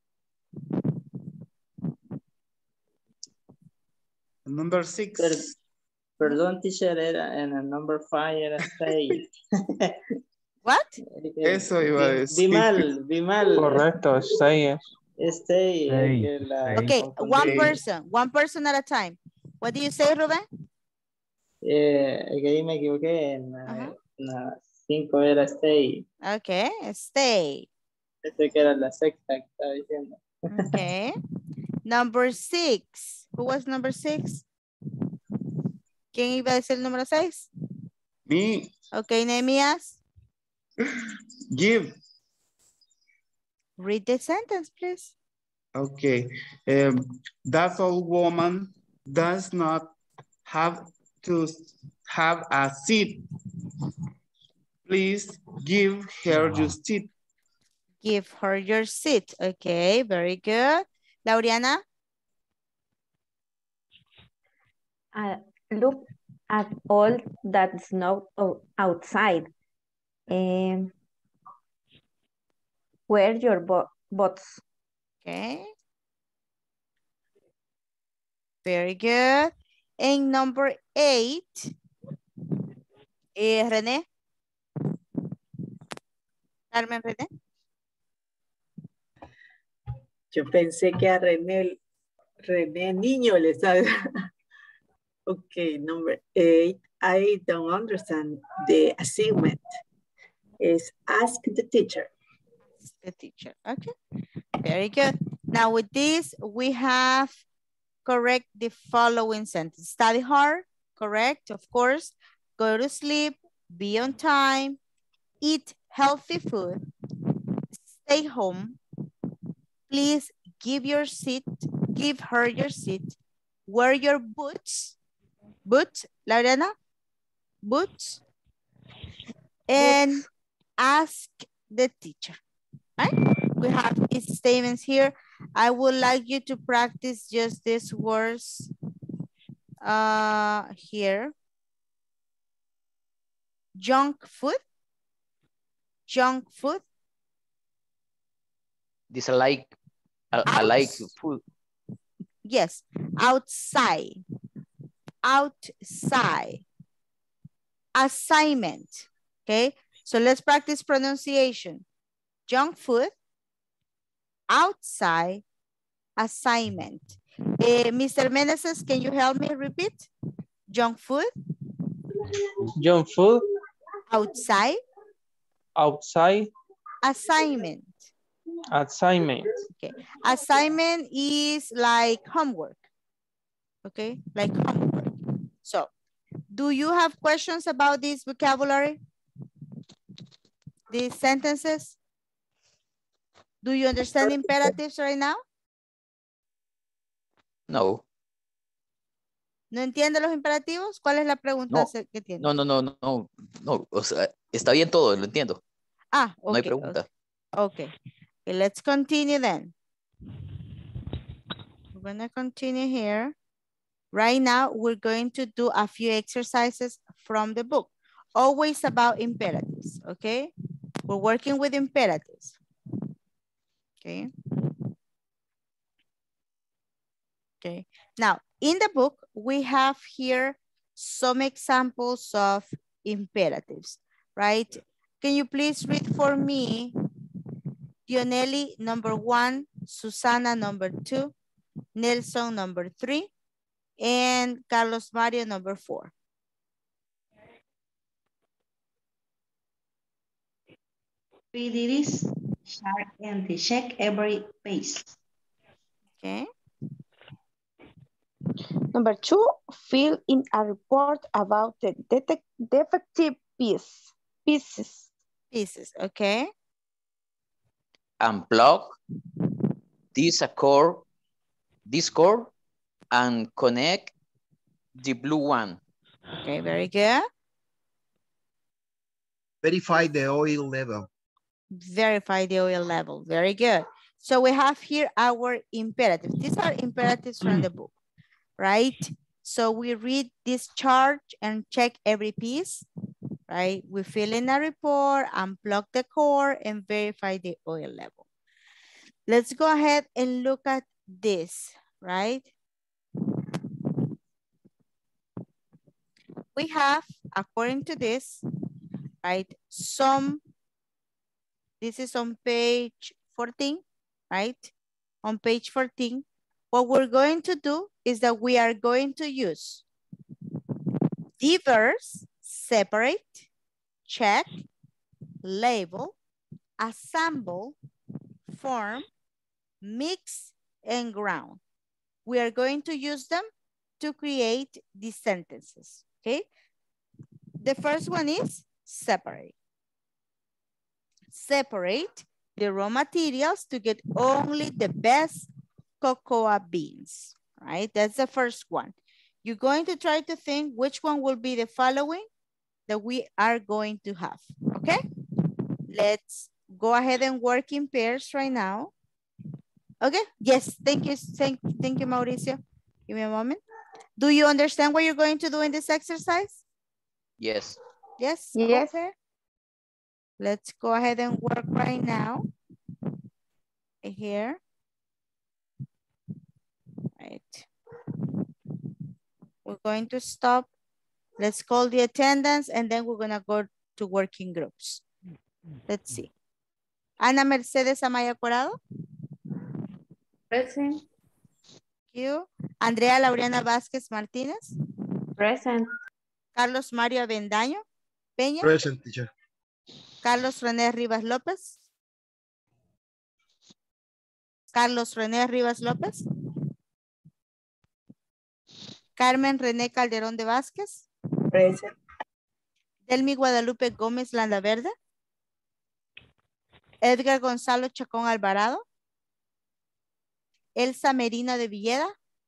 Number six. Per, perdón, teacher, era en el number five era stay. What? Eso iba a Vi, decir. vi mal, vi mal. Correcto, stay es. Stay. Stay, que la Okay, confundí. one person, one person at a time. What do you say, Ruben? Eh, que ahí me equivoqué. En la, Ajá. en la cinco era stay. Okay, stay. Pensé que era la sexta que estaba diciendo. Okay. Number six. Who was number six? ¿Quién iba a decir el número seis? Me. Okay, Nehemias. Give. Read the sentence, please. Okay. Um, that old woman does not have to have a seat. Please give her your seat. Give her your seat. Okay, very good. Lauriana? Uh, look at all that snow outside. Um, wear your bo boots. Okay. Very good. And number eight. Eh, René? Carmen René? Yo pensé que a René, René Niño le sabe. Okay, number eight. I don't understand the assignment. Is ask the teacher. Ask the teacher. Okay. Very good. Now with this, we have correct the following sentence. Study hard, correct, of course. Go to sleep, be on time, eat healthy food, stay home. Please give your seat, give her your seat, wear your boots, boots, Lorena, boots, and boots. Ask the teacher. Right? We have these statements here. I would like you to practice just these words uh, here. Junk food, junk food. Dislike, I, I like food. Yes, outside, outside. Assignment, okay? So let's practice pronunciation. Junk food, outside, assignment. Uh, Mister Meneses, can you help me repeat? Junk food. Junk food. Outside. Outside. Assignment. Assignment. Okay. Assignment is like homework. Okay, like homework. So, do you have questions about this vocabulary? These sentences? Do you understand imperatives right now? No. ¿No entiende los imperativos? ¿Cuál es la pregunta No, que tiene? no, no, no, no, no, no, o sea, está bien todo, lo entiendo. Ah, ok. No hay pregunta. Okay. Okay, let's continue then. We're gonna continue here. Right now, we're going to do a few exercises from the book, always about imperatives, okay? We're working with imperatives, okay? Okay, now in the book, we have here some examples of imperatives, right? Can you please read for me, Dionelli, number one, Susana, number two. Nelson, number three. And Carlos Mario, number four. Read this, share and check every page. Okay. Number two, fill in a report about the detec- defective piece, pieces. Pieces, okay. Unplug this cord, this cord and connect the blue one. Okay, very good. Verify the oil level. Verify the oil level. Very good. So we have here our imperatives. These are imperatives from the book, right? So we read this chart and check every piece, right? We fill in a report, unplug the core, and verify the oil level. Let's go ahead and look at this, right? We have, according to this, right, some, this is on page fourteen, right? On page fourteen, what we're going to do is that we are going to use diverse, separate, check, label, assemble, form, mix, and ground. We are going to use them to create these sentences, okay? The first one is separate. Separate the raw materials to get only the best cocoa beans, right? That's the first one. You're going to try to think which one will be the following that we are going to have, okay? Let's go ahead and work in pairs right now. Okay, yes, thank you, thank, thank you, Mauricio. Give me a moment. Do you understand what you're going to do in this exercise? Yes. Yes? Yes. Okay. Let's go ahead and work right now. Here. Right. We're going to stop. Let's call the attendance and then we're gonna go to working groups. Let's see. Ana Mercedes Amaya Corado. Present. Thank you. Andrea Laureana Vázquez Martínez. Present. Carlos Mario Avendaño Peña. Present, teacher. Carlos René Rivas López. Carlos René Rivas López. Carmen René Calderón de Vázquez. Present. Delmi Guadalupe Gómez Landaverde. Edgar Gonzalo Chacón Alvarado. Elsa Merina de Villeda.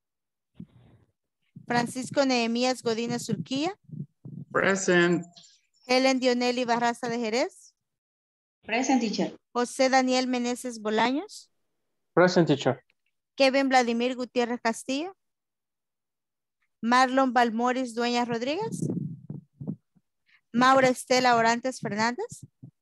Francisco Nehemías Godínez Urquía. Present. Helen Dionelli Barraza de Jerez. Present, teacher. José Daniel Meneses Bolaños. Present, teacher. Kevin Vladimir Gutiérrez Castillo. Marlon Balmoris Dueñas Rodríguez. Maura Estela Orantes Fernández.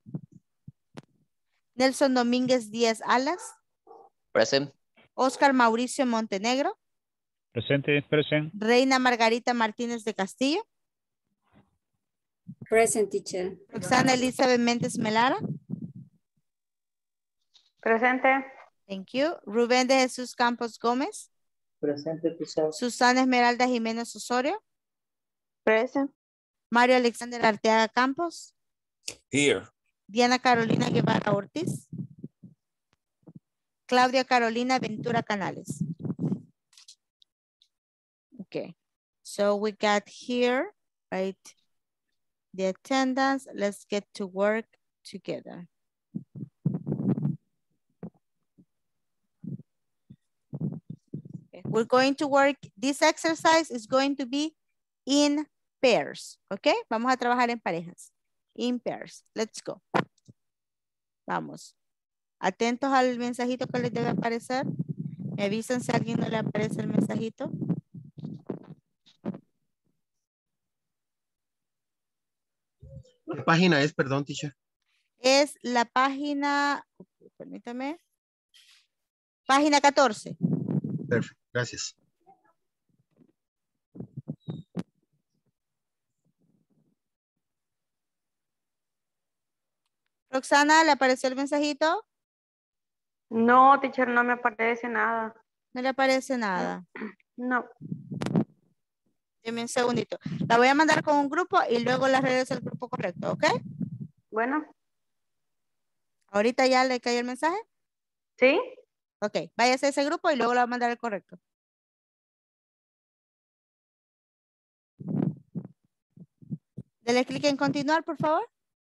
Nelson Domínguez Díaz Alas. Present. Oscar Mauricio Montenegro. Presente, present. Reina Margarita Martínez de Castillo. Present, teacher. Roxana Elizabeth Méndez Melara. Presente. Thank you. Rubén de Jesús Campos Gómez. Presente, teacher. Susana Esmeralda Jiménez Osorio. Present. Mario Alexander Arteaga Campos. Here. Diana Carolina Guevara Ortiz. Claudia Carolina Ventura Canales. Okay, so we got here, right, the attendance. Let's get to work together. Okay. We're going to work, this exercise is going to be in pairs, okay? Vamos a trabajar en parejas, in pairs. Let's go. Vamos. Atentos al mensajito que les debe aparecer. Me avisan si a alguien no le aparece el mensajito. ¿Qué página es, perdón, teacher? Es la página, permítame, página catorce. Perfecto, gracias. Roxana, ¿le apareció el mensajito? No, teacher, no me aparece nada. No le aparece nada. No. Deme un segundito. La voy a mandar con un grupo y luego la regreso al grupo correcto, ¿ok? Bueno. ¿Ahorita ya le cayó el mensaje? Sí. Ok, váyase a ese grupo y luego la va a mandar el correcto. Dele clic en continuar, por favor.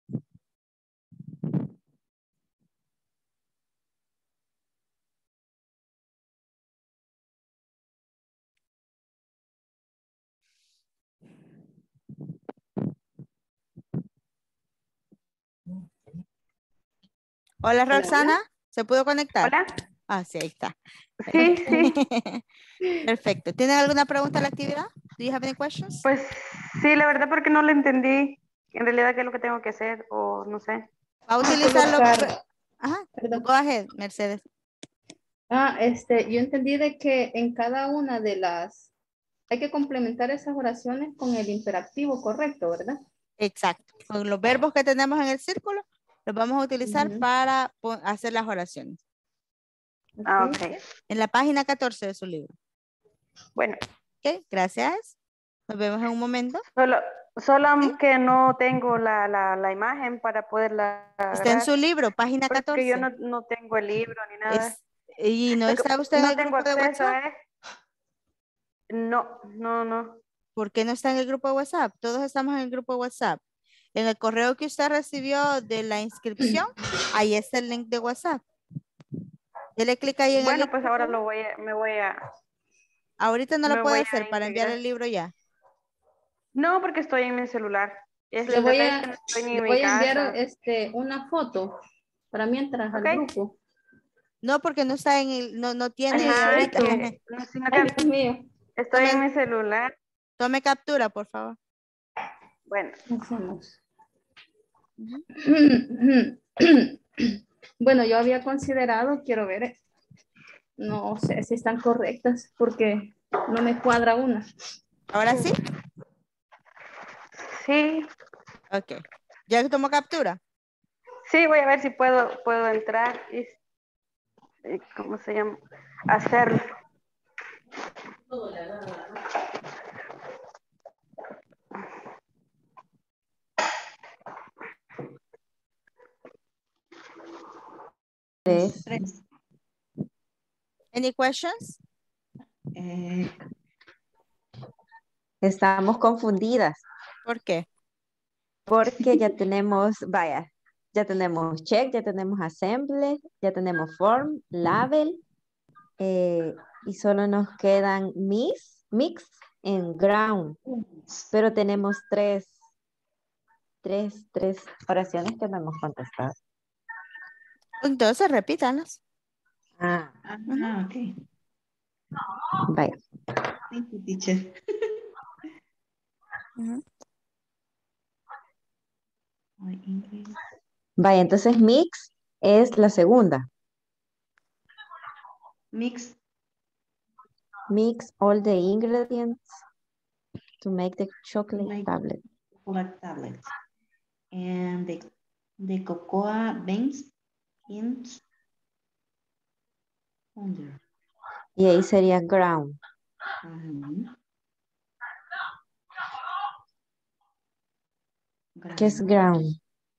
Hola, Roxana. ¿Se pudo conectar? Hola. Ah, sí, ahí está. Sí, sí. Perfecto. ¿Tienen alguna pregunta a la actividad? Do you have any questions? Pues sí, la verdad porque no le entendí en realidad qué es lo que tengo que hacer o no sé. Va a utilizarlo. Colocar- Ajá. Perdón. Go ahead, Mercedes. Ah, este, yo entendí de que en cada una de las, hay que complementar esas oraciones con el imperativo correcto, ¿verdad? Exacto. Con los verbos que tenemos en el círculo, los vamos a utilizar Ujú. para po- hacer las oraciones. Ah, ok. En la página catorce de su libro. Bueno. Ok, gracias. Nos vemos en un momento. Solo, solo que no tengo la, la, la imagen para poderla Está en agarrar. su libro, página Porque catorce. yo no, no tengo el libro ni nada. Es- ¿Y no Lo que- está usted en no el tengo grupo de acceso WhatsApp? a él. No, no, no. ¿Por qué no está en el grupo de WhatsApp? Todos estamos en el grupo de WhatsApp. En el correo que usted recibió de la inscripción, ahí está el link de WhatsApp. Dele clic ahí en el Bueno, link. pues por ahora favor. lo voy a, me voy a, Ahorita no me lo puede voy a hacer para enviar integrar. el libro ya. No, porque estoy en mi celular. Es Le el voy detalle es que a, no estoy ni le en voy mi a enviar casa. este, una foto para mientras Ok. al grupo. No, porque no está en el, no, no tiene Ay, Ajá, es ahorita. que, no, sino Ay, que Dios mío. estoy en Tome, mi celular. tome captura, por favor. Bueno. Hacemos. Ujú. Bueno, yo había considerado, quiero ver, eh, no sé si están correctas porque no me cuadra una. ¿Ahora sí? Sí. Ok. ¿Ya tomó captura? Sí, voy a ver si puedo, puedo entrar y, y ¿cómo se llama? Hacerlo. Tres. Tres. Any questions? Eh, Estamos confundidas ¿Por qué? porque ya tenemos, vaya, ya tenemos check, ya tenemos assemble, ya tenemos form, label, eh, y solo nos quedan mix, mix en ground. Pero tenemos tres, tres, tres oraciones que no hemos contestado. Entonces repítanos. Ah, ah, ok. vaya. Thank you, teacher. Ujú. My English. Vaya, entonces mix es la segunda. Mix. Mix all the ingredients to make the chocolate Make tablet. chocolate tablet. And the, the cocoa beans in under. Y ahí sería ground. Ujú. ¿Qué es Ground. ground?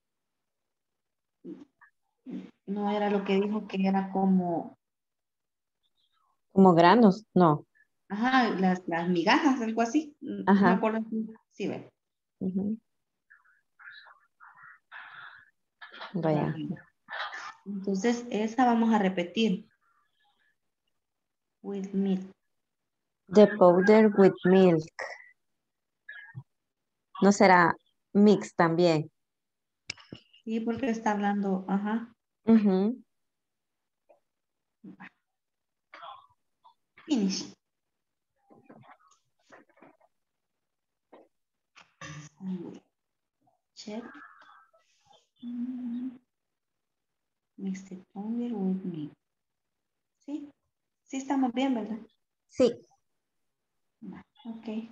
No era lo que dijo que era como, ¿Como granos? No. ajá, las, las migajas, algo así. No me Ajá. acuerdo. Sí, ve. Ujú. Vaya. Ground. Entonces, esa vamos a repetir. With milk. The powder with milk. ¿No será mix también? Sí, porque está hablando, ajá. Ujú. Finish. Check. Mm. Mix the powder with milk. Sí, sí estamos bien, ¿verdad? Sí. Ok.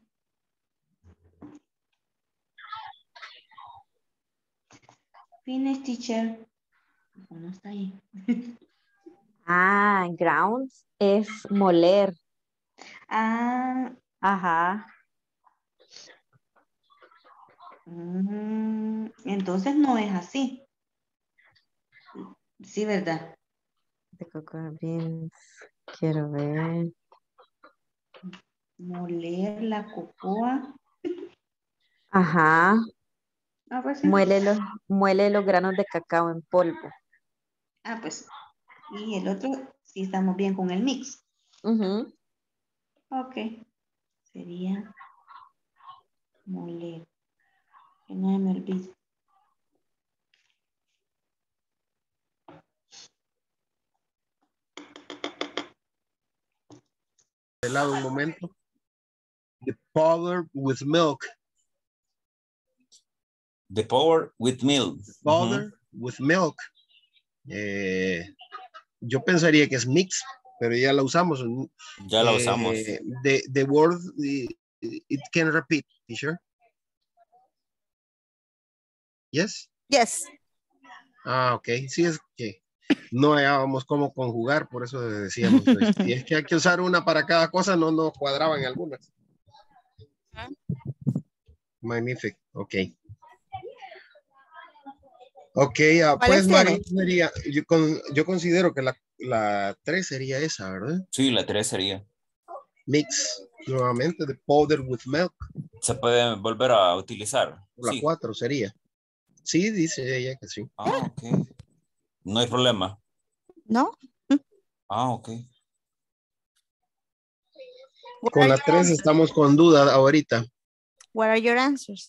Finish, teacher. No está ahí. Ah, grounds es moler. Ah, Ajá. mm, entonces no es así. Sí, ¿verdad? De cocoa beans. Quiero ver. Moler la cocoa. Ajá. Ah, pues sí. Muele los, muele los granos de cacao en polvo. Ah, pues. Y el otro, sí estamos bien con el mix. Ujú. Ok. Sería moler. Que no me olvide. De lado un momento. The powder with milk. The power with milk. The powder uh-huh. with milk. Eh, yo pensaría que es mix, pero ya la usamos. Ya la usamos. Eh, the, the word, it can repeat, teacher. Yes? Yes. Ah, ok. Sí, es que no hallábamos cómo conjugar, por eso decíamos, pues, si es que hay que usar una para cada cosa, no nos cuadraban algunas. Magnífico, ok. Ok, uh, pues Mario, sería, yo, con, yo considero que la, la tres sería esa, ¿verdad? Sí, la tres sería. Mix, nuevamente, the powder with milk. ¿Se puede volver a utilizar? La sí. cuatro sería. Sí, dice ella que sí. Ah, ok. No hay problema. ¿No? Ah, ok. Con la tres estamos con duda ahorita. What are your answers?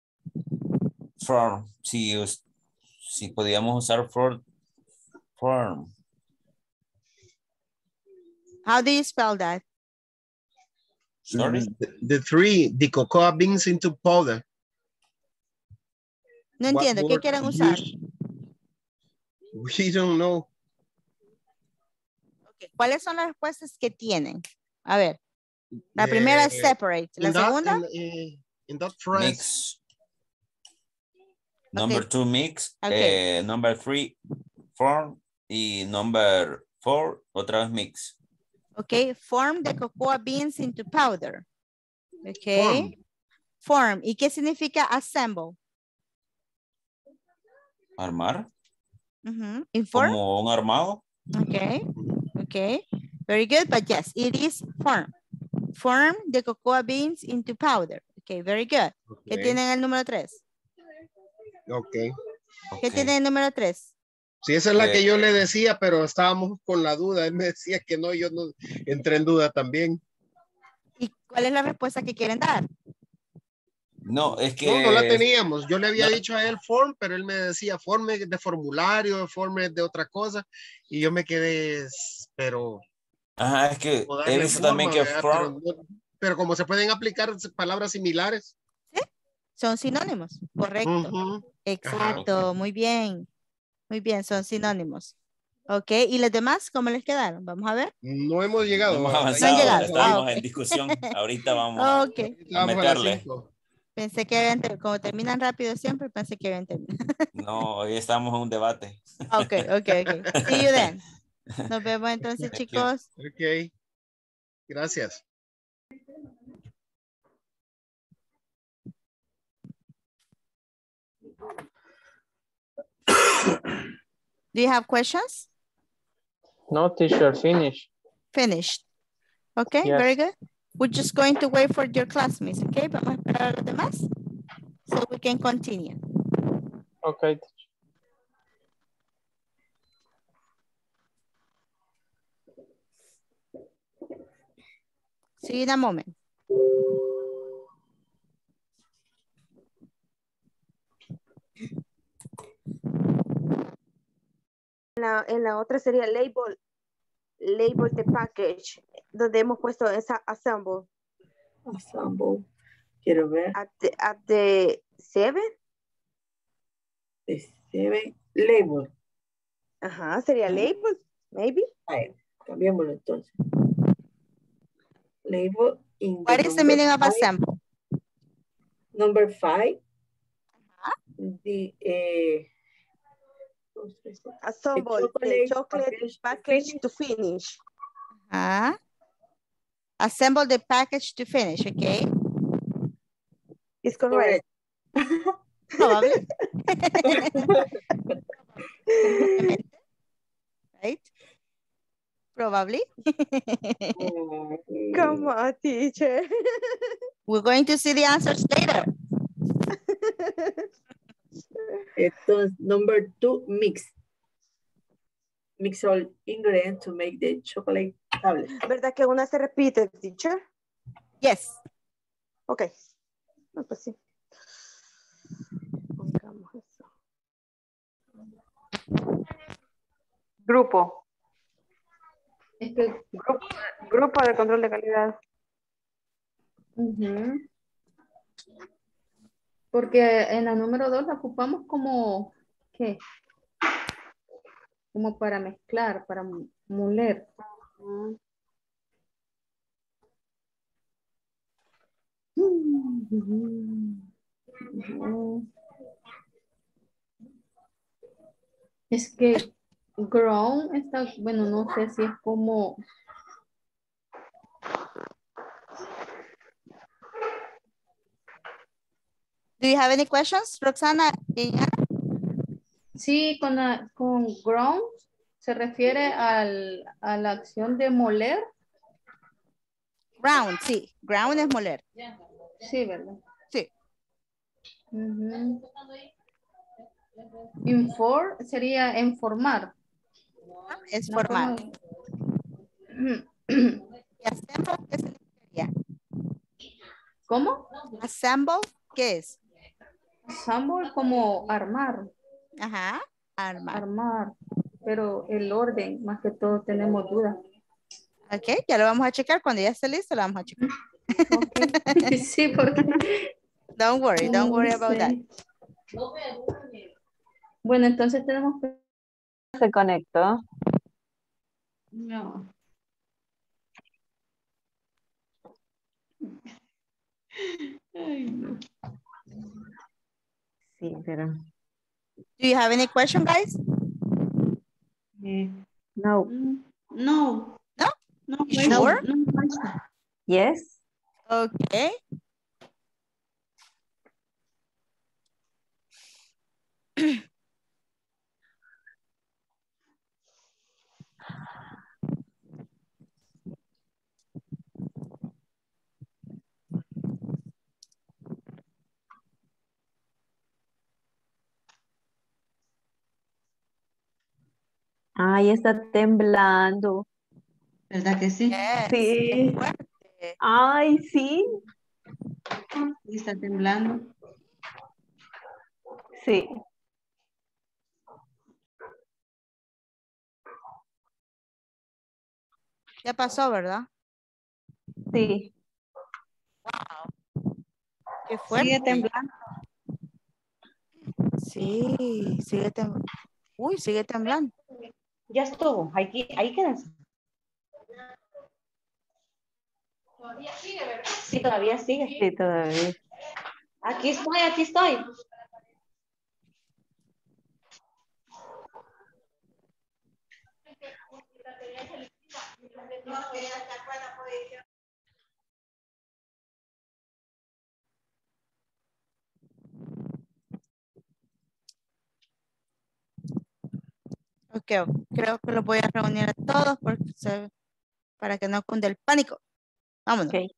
For, si, si podíamos usar for, form. How do you spell that? Sorry? The, the three, the cocoa beans into powder. No entiendo, ¿qué quieren usar? We don't know. Okay. ¿Cuáles son las respuestas que tienen? A ver, la eh, primera es separate, la that, segunda. In, in that phrase. Mix. Number okay. two, mix. Okay. Eh, number three, form. Y number four, otra vez mix. Okay, form the cocoa beans into powder. Okay. Form. Form. ¿Y qué significa assemble? Armar. Uh-huh. Inform? Como un armado. Okay. Okay. Very good, but yes, it is form. Form the cocoa beans into powder. Okay, very good. Okay. ¿Qué tienen el número tres? Okay. ¿Qué okay. tiene el número tres? Sí, esa es la eh, que yo le decía, pero estábamos con la duda. Él me decía que no, yo no entré en duda también. ¿Y cuál es la respuesta que quieren dar? No, es que... No, no la teníamos. Yo le había no. dicho a él form, pero él me decía forme de formulario, forme de otra cosa. Y yo me quedé, pero... Ajá, es que he visto también que form... Pero, pero como se pueden aplicar palabras similares. Sí, son sinónimos, correcto. Uh-huh. Exacto, Ajá, okay. Muy bien. Muy bien, son sinónimos. Ok, ¿y los demás cómo les quedaron? Vamos a ver. No hemos llegado. No hemos avanzado, no llegado. Estamos ah, okay. en discusión. Ahorita vamos okay. a, a meterle. Pensé que habían, como terminan rápido siempre, pensé que habían terminado. No, hoy estamos en un debate. Ok, ok, ok. See you then. Nos vemos entonces, Thank chicos. You. Ok, gracias. Do you have questions? No, teacher, finished. Finished. Okay, yes. Very good. We're just going to wait for your classmates, okay? Vamos a esperar a los demás so we can continue. Okay. See you in a moment. En la, en la otra sería label, label the package, donde hemos puesto esa assemble. Assemble. Quiero ver. At the, at the seven. The seven. Label. Ajá, sería label, maybe. Right. Cambiémoslo entonces. Label. In What is the meaning of assemble? Number five. Uh-huh. The, uh, Assemble the chocolate package to finish. Uh, assemble the package to finish, okay? It's correct. Probably. Right? Probably. Come on, teacher. We're going to see the answers later. Entonces, number two, mix. Mix all ingredients to make the chocolate tablet. ¿Verdad que una se repite, teacher? Yes. Ok. No, pues sí. Pongamos eso. Grupo. Este grupo, grupo de control de calidad. Ujú. Porque en la número dos la ocupamos como, ¿qué? Como para mezclar, para moler. Uh-huh. Es que ground está, bueno, no sé si es como... Do you have any questions, Roxana? Sí, con, la, con ground se refiere al, a la acción de moler. Ground, sí. Ground es moler. Sí, ¿verdad? Sí. Uh-huh. Infor sería informar. Es formar. De... ¿Y assemble qué significaría? ¿Cómo? Assemble, ¿qué es? Assemble como armar. Ajá, armar. Armar. Pero el orden, más que todo, tenemos dudas. Ok, ya lo vamos a checar. Cuando ya esté listo, lo vamos a checar. Okay. Sí, porque... Don't worry, don't worry about sí. that. Bueno, entonces tenemos que... Se conectó. No. Ay, no. Sí, pero... Do you have any question, guys? Eh, No. no. No? No, You sure? no, no. Yes. Okay. Ay, está temblando. ¿Verdad que sí? Yes, Sí. qué fuerte. Ay, sí. Sí, está temblando. Sí. Ya pasó, ¿verdad? Sí. Wow. Qué fuerte. Sigue temblando. Sí, sigue temblando. Uy, sigue temblando. Ya estuvo. Ahí, ahí quédense. Todavía sigue, ¿verdad? Sí, todavía sigue. Sí, todavía. Aquí estoy, aquí estoy. Ok, creo que los voy a reunir a todos porque se, para que no cunde el pánico. Vámonos. Okay.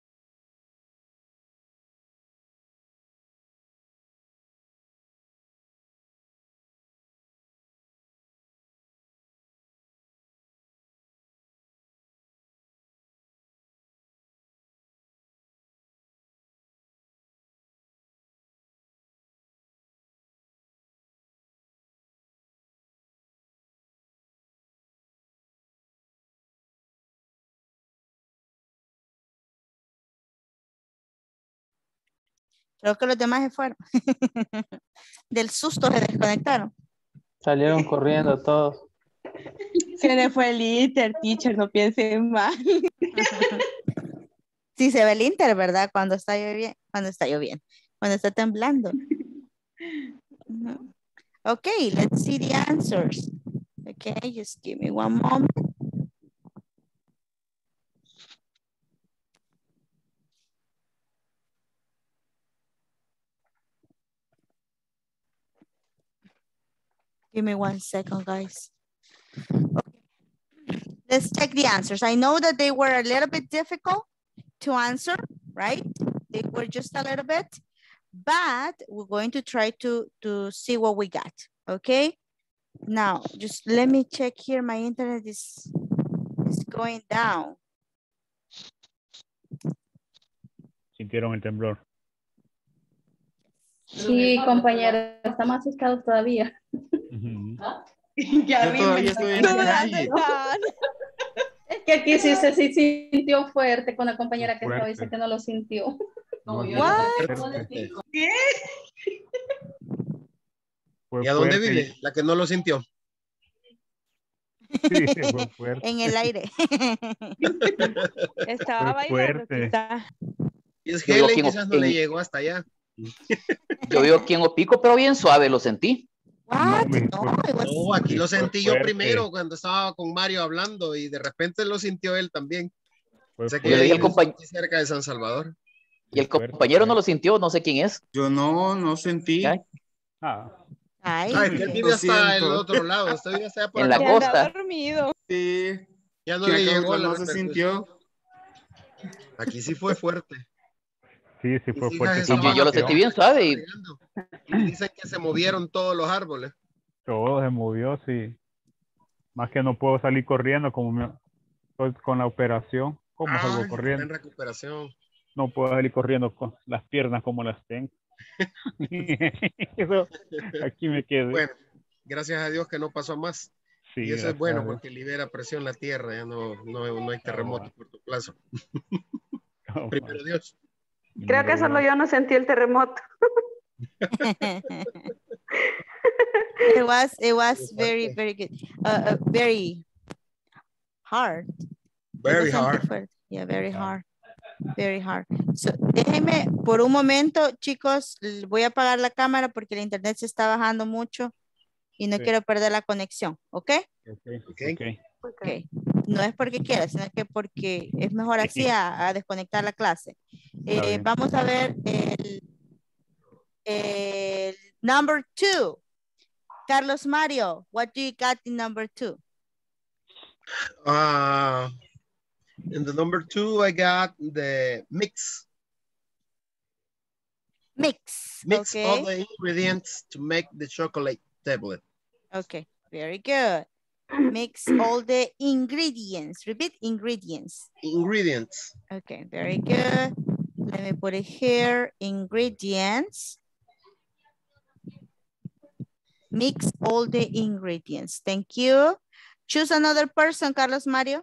Creo que los demás se fueron. Del susto se desconectaron. Salieron corriendo todos. Se le fue el inter, teacher, no piensen mal. Sí se ve el inter, ¿verdad? Cuando está lloviendo, cuando está lloviendo, cuando está temblando. Uh-huh. Okay, let's see the answers. Okay, just give me one moment. Give me one second, guys. Okay. Let's check the answers. I know that they were a little bit difficult to answer, right? They were just a little bit, but we're going to try to, to see what we got, okay? Now, just let me check here. My internet is, is going down. Sintieron el temblor. Sí, compañero, estamos asustados todavía. Uh-huh. Yo todavía estoy en la calle. Es que aquí sí se sí sintió fuerte con la compañera que estaba, dice que no lo sintió. No, yo What? ¿Qué? ¿Y a dónde vive? La que no lo sintió. Sí, fue fuerte. En el aire. Estaba Fue bailando, fuerte. quizás. Y es Yo que vivo Helen aquí en- quizás no le en- llegó hasta allá. Yo vivo aquí en Opico, pero bien suave lo sentí. What? me- No, fue- it was- No, aquí lo Fue sentí yo fuerte. primero cuando estaba con Mario hablando y de repente lo sintió él también. Fue O sea que Yo le dije vive al compañ- aquí cerca de San Salvador. Y el fuerte, compañero no fuerte. lo sintió, no sé quién es. Yo no, no sentí. ¿Ya? Ah, Ay, Ay, que él vive Lo hasta el siento. otro lado. Usted vive hasta allá por En la Que acá. anda costa. dormido. Sí, Ya no que le acá llegó la no se repercusión. sintió. Aquí sí fue fuerte. sí, sí Mis fue hijas fuerte. Sí, yo, estaban yo lo afuera sentí bien suave. Y regando. Y dicen que se movieron todos los árboles. Todo se movió, sí. Más que no puedo salir corriendo como me- estoy con la operación. ¿Cómo Ay, salgo está corriendo? en recuperación. No puedo salir corriendo con las piernas como las tengo. Eso, aquí me quedé. Bueno, gracias a Dios que no pasó más. Sí, Y eso es gracias bueno a Dios. porque libera presión la tierra. Ya no, no, no hay terremotos por tu plazo. Oh, Primero Dios. Creo que solo yo no sentí el terremoto. It was, it was very, very good. Uh, uh, very hard. Very Bastante hard. fuerte. Yeah, very hard. Very hard. So, déjenme por un momento, chicos, l- voy a apagar la cámara porque el internet se está bajando mucho y no Sí. quiero perder la conexión, ¿ok? Okay, Okay. okay. Ok. No es porque quiera, sino que porque es mejor así a, a desconectar la clase. Está Eh, bien. vamos a ver el, el number two. Carlos Mario, what do you got in number two? Uh, in the number two, I got the mix. Mix. Mix all Okay. the ingredients to make the chocolate tablet. Okay, very good. Mix all the ingredients. Repeat ingredients. Ingredients. Okay, very good. Let me put it here. Ingredients. Mix all the ingredients. Thank you. Choose another person, Carlos Mario.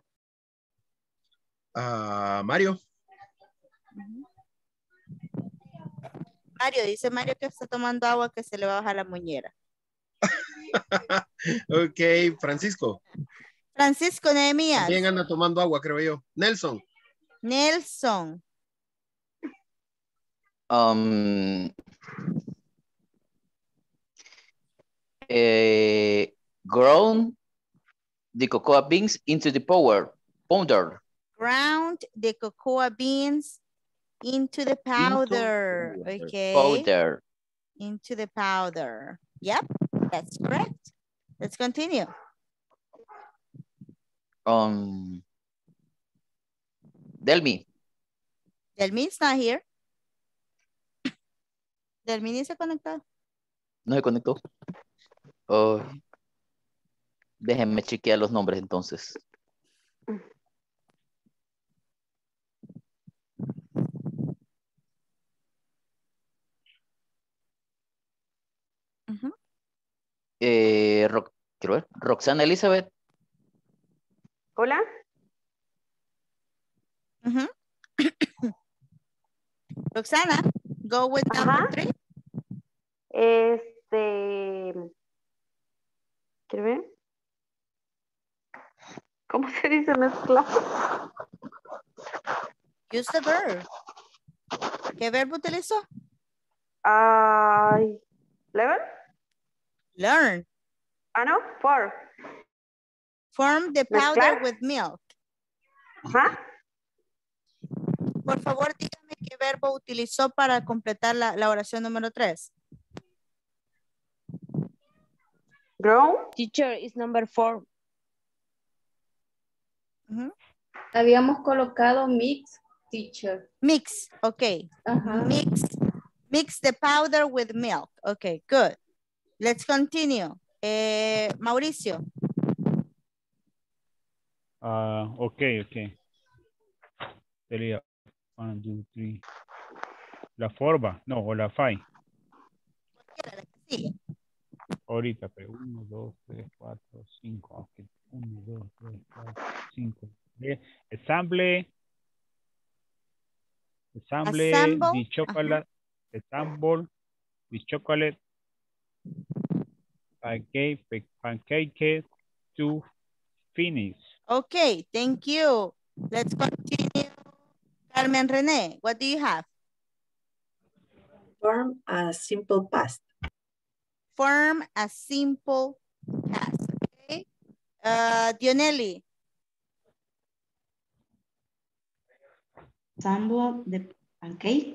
Uh, Mario. Mario, dice Mario que está tomando agua que se le va a bajar la muñera. Ok, Francisco. Francisco Nehemías. También anda tomando agua, creo yo. Nelson. Nelson. Um, eh, ground the cocoa beans into the power powder. Ground the cocoa beans into the powder. Into Okay. Powder. Into the powder. Yep, that's correct. Let's continue. Um, Delmi. Delmin's not here. Delmin ni se conectado. No se conectó. Oh, déjenme chequear los nombres entonces. Ujú. Eh, Ro- quiero ver. Roxana Elizabeth. Hola. Ujú. Roxana, go with number Ajá. three. Este. ¿Quiero ver? ¿Cómo se dice mezcla? Use the verb. ¿Qué verbo utilizó? Ay. ¿Level? Learn. Ah, no, for. Form the powder Mezclar. with milk. ¿Ah? Por favor, dígame qué verbo utilizó para completar la, la oración número tres. Grow. Teacher is number four. Uh-huh. Habíamos colocado mix, teacher. Mix, ok. Ajá. Mix, mix the powder with milk. Okay, good. Let's continue. Eh, Mauricio. Ah, ok, ok. Sería one, two, three. La forma, no, o la five. Sigue. Ahorita, pero uno, dos, tres, cuatro, cinco. Okay. uno, dos, tres, cuatro, cinco. Ensamble. Ensamble Assemble. the chocolate. Assemble the chocolate. Pancake, pancake to finish. Okay, thank you. Let's continue. Carmen René, what do you have? Form a simple past. Form a simple past. Okay. Uh, Dionelli. Assemble the pancake.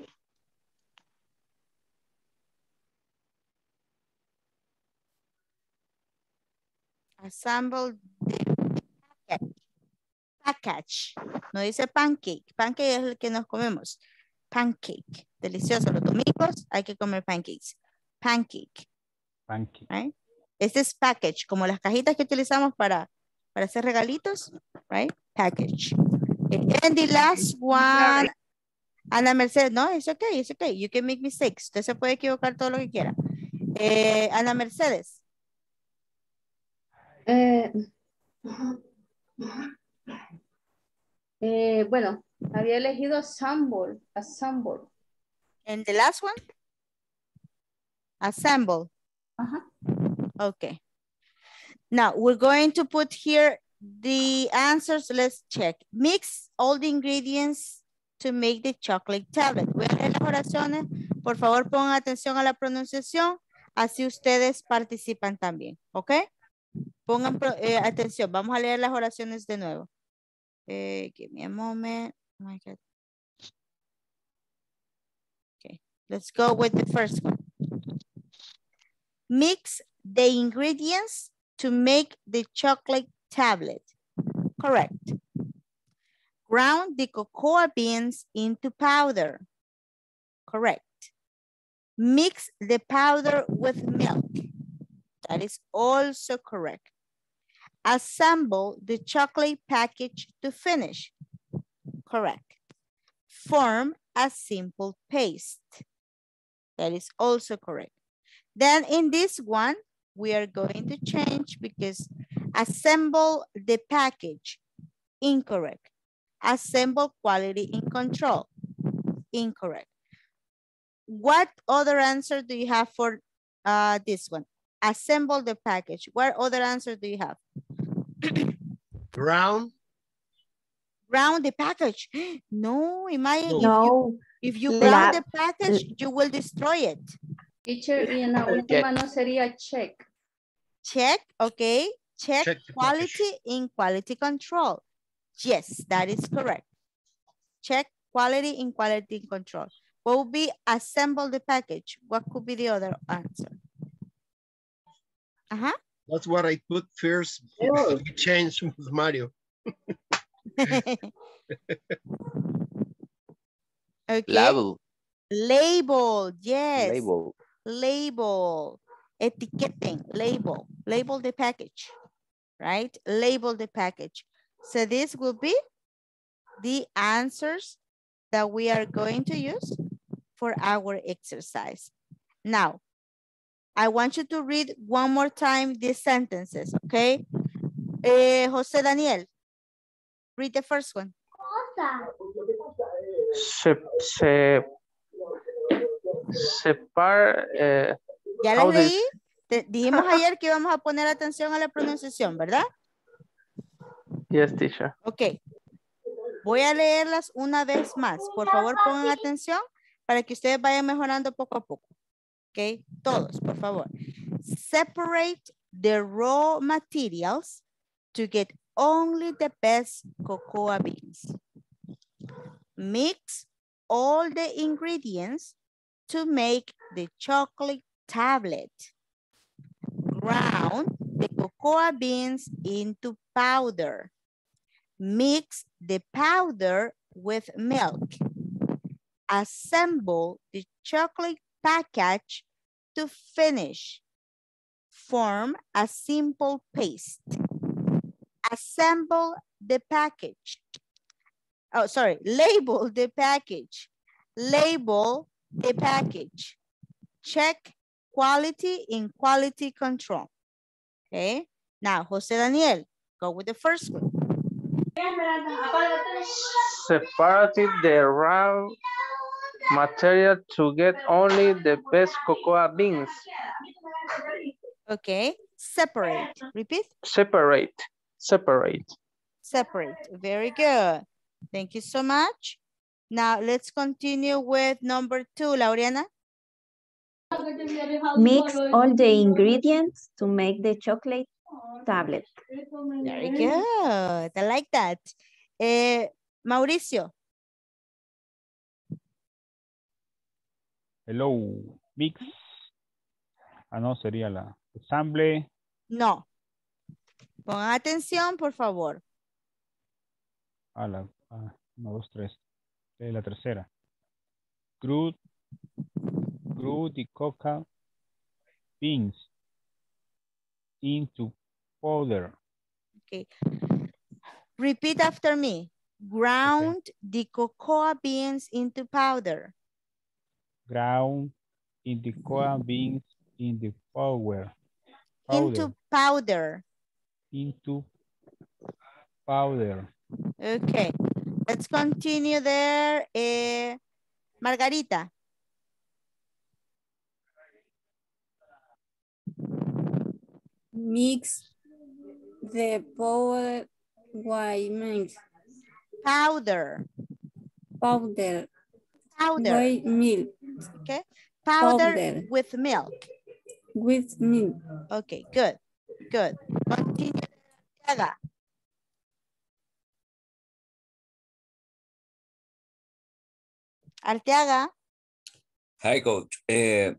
Assemble the package. Package. No dice pancake. Pancake es el que nos comemos. Pancake. Delicioso. Los domingos hay que comer pancakes. Pancake. Pancake. Right? Este es package, como las cajitas que utilizamos para, para hacer regalitos. Right? Package. And the last one. Ana Mercedes. No, it's okay, it's okay. You can make mistakes. Usted se puede equivocar todo lo que quiera. Eh, Ana Mercedes. Eh, eh, bueno, había elegido assemble, assemble. And the last one? Assemble. Uh-huh. Okay. Now we're going to put here the answers. Let's check. Mix all the ingredients to make the chocolate tablet. Voy a leer las oraciones. Por favor, pongan atención a la pronunciación. Así ustedes participan también. ¿Ok? Pongan eh, atención. Vamos a leer las oraciones de nuevo. Eh, give me a moment. Oh my God. Okay. Let's go with the first one. Mix the ingredients to make the chocolate tablet. Correct. Ground the cocoa beans into powder. Correct. Mix the powder with milk. That is also correct. Assemble the chocolate package to finish. Correct. Form a simple paste. That is also correct. Then in this one, we are going to change because assemble the package. Incorrect. Assemble quality in control. Incorrect. What other answer do you have for uh, this one? Assemble the package. What other answer do you have? Ground. Ground the package. No, imagine No. if you, if you La- ground the package, you will destroy it. Teacher, y en la última no sería check. Check, okay. Check, Check the quality package. in quality control. Yes, that is correct. Check quality in quality control. What would be assemble the package? What could be the other answer? Uh-huh. That's what I put first. Oh. We changed with Mario. Okay. Label. Label, yes. Label. Label. Etiqueting, label. Label the package, right? Label the package. So this will be the answers that we are going to use for our exercise. Now, I want you to read one more time these sentences, okay? Eh, Jose Daniel, read the first one. Se, se, separ, eh, Ya how les this- leí. Te- dijimos ayer que íbamos a poner atención a la pronunciación, ¿verdad? Yes, teacher. Ok. Voy a leerlas una vez más. Por favor, pongan atención para que ustedes vayan mejorando poco a poco. Ok. Todos, por favor. separate the raw materials to get only the best cocoa beans. Mix all the ingredients to make the chocolate tablet. Ground the cocoa beans into powder. Mix the powder with milk. Assemble the chocolate package to finish. Form a simple paste. Assemble the package. Oh, sorry, label the package. Label the package. Check quality in quality control. Okay, now Jose Daniel, go with the first one. Separated the raw material to get only the best cocoa beans. Okay, separate. Repeat. Separate. Separate. Separate. Very good. Thank you so much. Now let's continue with number two, Laureana. Mix all the ingredients to make the chocolate tablet. Very good. I like that. Eh, Mauricio. Hello, mix. Ah, no, sería la ensamble. No. Pongan atención, por favor. Ah, la, ah, uno, dos, tres. Eh, la tercera. Crude, crude the cocoa beans into powder. Okay. Repeat after me. Ground okay. the cocoa beans into powder. Ground in the cocoa beans in the powder. powder. Into powder. Into powder. Okay. Let's continue there. Eh, Margarita. Mix the powder white mix. Powder. Powder. Powder. White milk. Okay. Powder, Powder. with milk. With milk. Okay, good. Good. Continue. Arteaga. Arteaga. Hi, coach. Uh,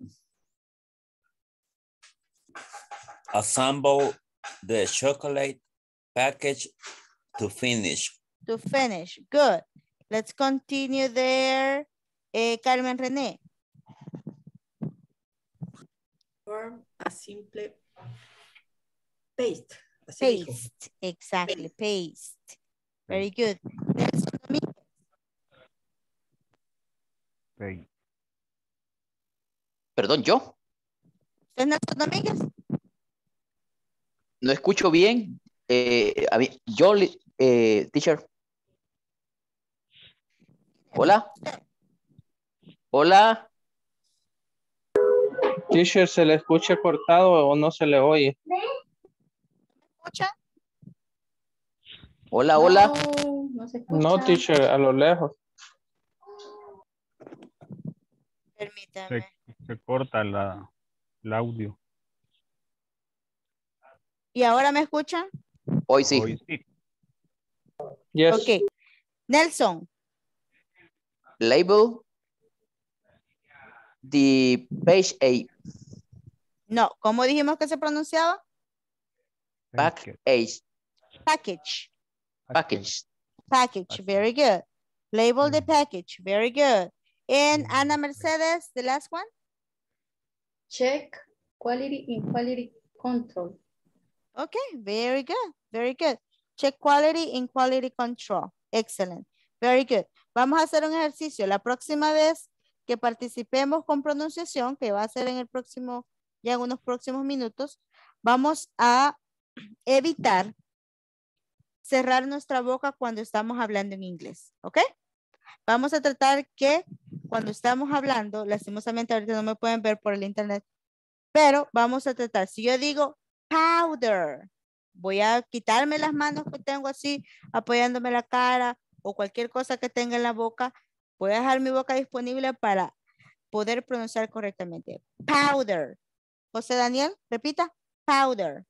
assemble the chocolate package to finish. To finish. Good. Let's continue there. Eh, Carmen René. Form a simple paste. Así paste. Dijo. Exactly. Paste. Very good. Nelson Dominguez. Okay. Perdón, ¿yo? ¿Es Nelson Domínguez? No escucho bien. Eh, a mí, yo, eh, teacher. Hola. Hola. Teacher, ¿se le escucha cortado o no se le oye? ¿Escucha? Hola, hola. No, no se escucha. No, teacher, a lo lejos. Permítame. Se, se corta la, el audio. ¿Y ahora me escuchan? Hoy sí. Hoy sí. Yes. Ok. Nelson. Label the page A. No, ¿cómo dijimos que se pronunciaba? Package. Package. Package. Package. Very good. Label the package. Very good. And Ana Mercedes, the last one? Check quality in quality control. Okay, very good. Very good. Check quality in quality control. Excellent. Very good. Vamos a hacer un ejercicio. La próxima vez que participemos con pronunciación, que va a ser en el próximo, ya en unos próximos minutos, vamos a evitar cerrar nuestra boca cuando estamos hablando en inglés. ¿Ok? Vamos a tratar que cuando estamos hablando, lastimosamente ahorita no me pueden ver por el internet, pero vamos a tratar, si yo digo powder, voy a quitarme las manos que tengo así, apoyándome la cara o cualquier cosa que tenga en la boca, voy a dejar mi boca disponible para poder pronunciar correctamente. Powder, José Daniel, repita. Powder.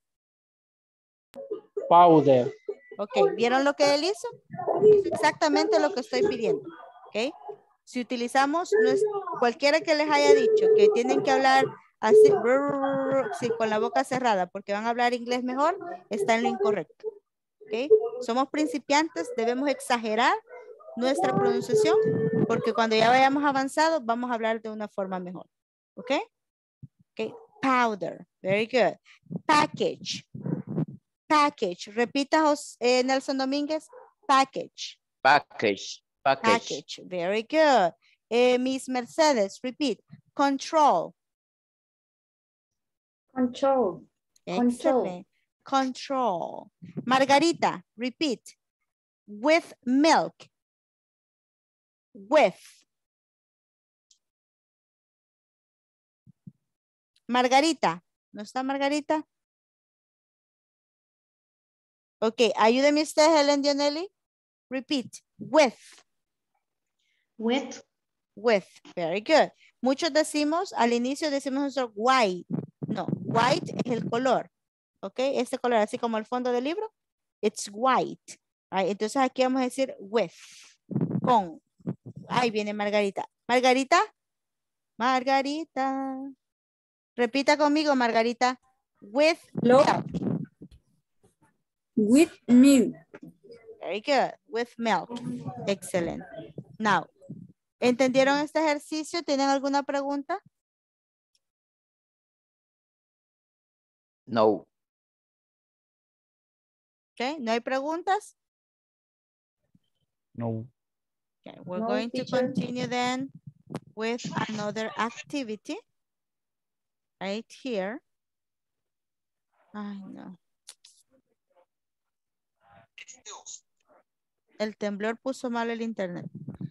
Powder. Ok, ¿vieron lo que él hizo? Es exactamente lo que estoy pidiendo. Ok. Si utilizamos nuestro, cualquiera que les haya dicho que tienen que hablar así, sí, con la boca cerrada porque van a hablar inglés mejor, está en lo incorrecto. Ok. Somos principiantes, debemos exagerar nuestra pronunciación porque cuando ya vayamos avanzados vamos a hablar de una forma mejor. Ok. Ok. Powder. Very good. Package. Package. Repita, José, eh, Nelson Domínguez. Package. Package. Package. Package. Very good. Eh, Miss Mercedes, repeat. Control. Control. Excellent. Control. Margarita, repeat. With milk. With. Margarita. ¿No está Margarita? Ok, ayúdeme usted, Helen Dionelli. Repeat. With. With. With. Very good. Muchos decimos, al inicio decimos nosotros white. No, white es el color. Ok, este color, así como el fondo del libro. It's white. Right, entonces aquí vamos a decir with. Con. Ahí viene Margarita. Margarita. Margarita. Repita conmigo, Margarita. With milk. With milk. Very good. With milk. Excellent. Now, ¿entendieron este ejercicio? ¿Tienen alguna pregunta? No. Okay, ¿no hay preguntas? No. Okay, we're No, going to teacher. continue then with another activity. Right here. Ay, no. El temblor puso mal el internet.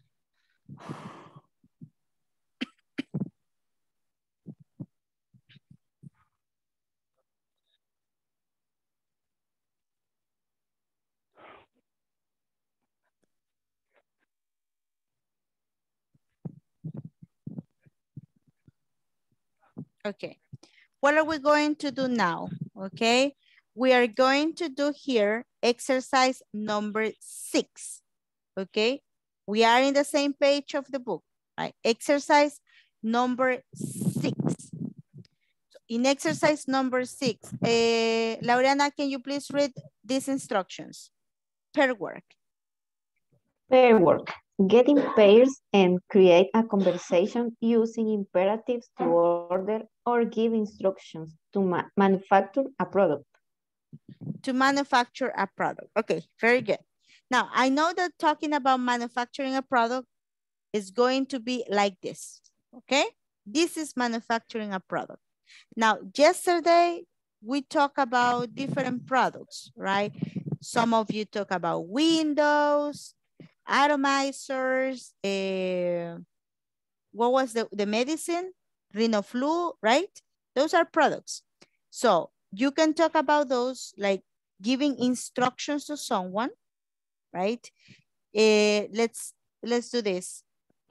Okay. What are we going to do now? Okay. We are going to do here exercise number six. Okay. We are in the same page of the book. Right? Exercise number six. So in exercise number six, uh, Laureana, can you please read these instructions? Pair work. Pair work. Get in pairs and create a conversation using imperatives to order or give instructions to ma manufacture a product. To manufacture a product. Okay, very good. Now, I know that talking about manufacturing a product is going to be like this, okay? This is manufacturing a product. Now, yesterday, we talked about different products, right? Some of you talk about windows, atomizers, uh, what was the, the medicine? Rhinoflu, right? Those are products. So you can talk about those like giving instructions to someone, right? Uh, let's, let's do this.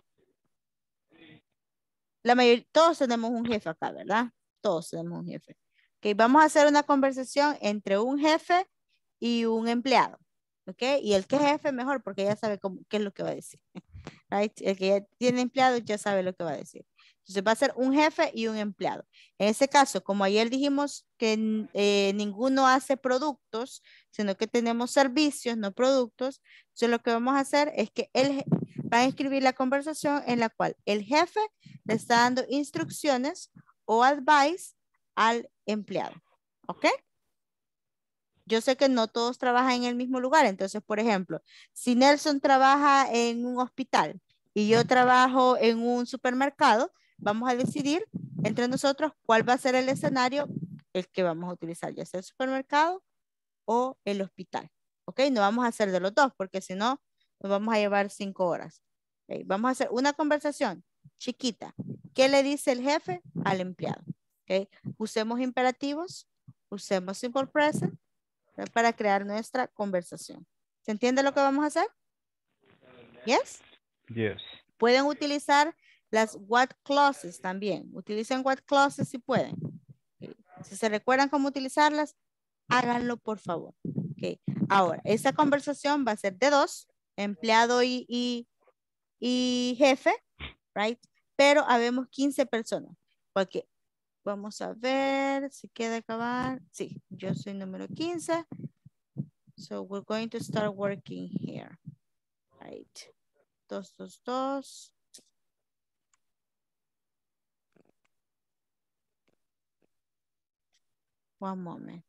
La mayoría, todos tenemos un jefe acá, ¿verdad? Todos tenemos un jefe. Ok, vamos a hacer una conversación entre un jefe y un empleado. Ok, y el que es jefe mejor porque ya sabe cómo, qué es lo que va a decir. Right? El que ya tiene empleado ya sabe lo que va a decir. Entonces va a ser un jefe y un empleado. En ese caso, como ayer dijimos que eh, ninguno hace productos, sino que tenemos servicios, no productos, entonces lo que vamos a hacer es que él va a escribir la conversación en la cual el jefe le está dando instrucciones o advice al empleado. ¿Ok? Yo sé que no todos trabajan en el mismo lugar, entonces, por ejemplo, si Nelson trabaja en un hospital y yo trabajo en un supermercado, vamos a decidir entre nosotros cuál va a ser el escenario el que vamos a utilizar, ya sea el supermercado o el hospital. ¿Ok? No vamos a hacer de los dos porque si no, nos vamos a llevar cinco horas. ¿Okay? Vamos a hacer una conversación chiquita. ¿Qué le dice el jefe al empleado? ¿Okay? Usemos imperativos, usemos simple present para crear nuestra conversación. ¿Se entiende lo que vamos a hacer? Yes? Yes. Pueden utilizar las what clauses también. Utilicen what clauses si pueden. Si se recuerdan cómo utilizarlas, háganlo por favor. Okay. Ahora, esta conversación va a ser de dos, empleado y, y, y jefe, right? Pero habemos quince personas. Porque vamos a ver si queda acabar. Sí, yo soy número quince. So we're going to start working here. Right. Dos, dos, dos. One moment.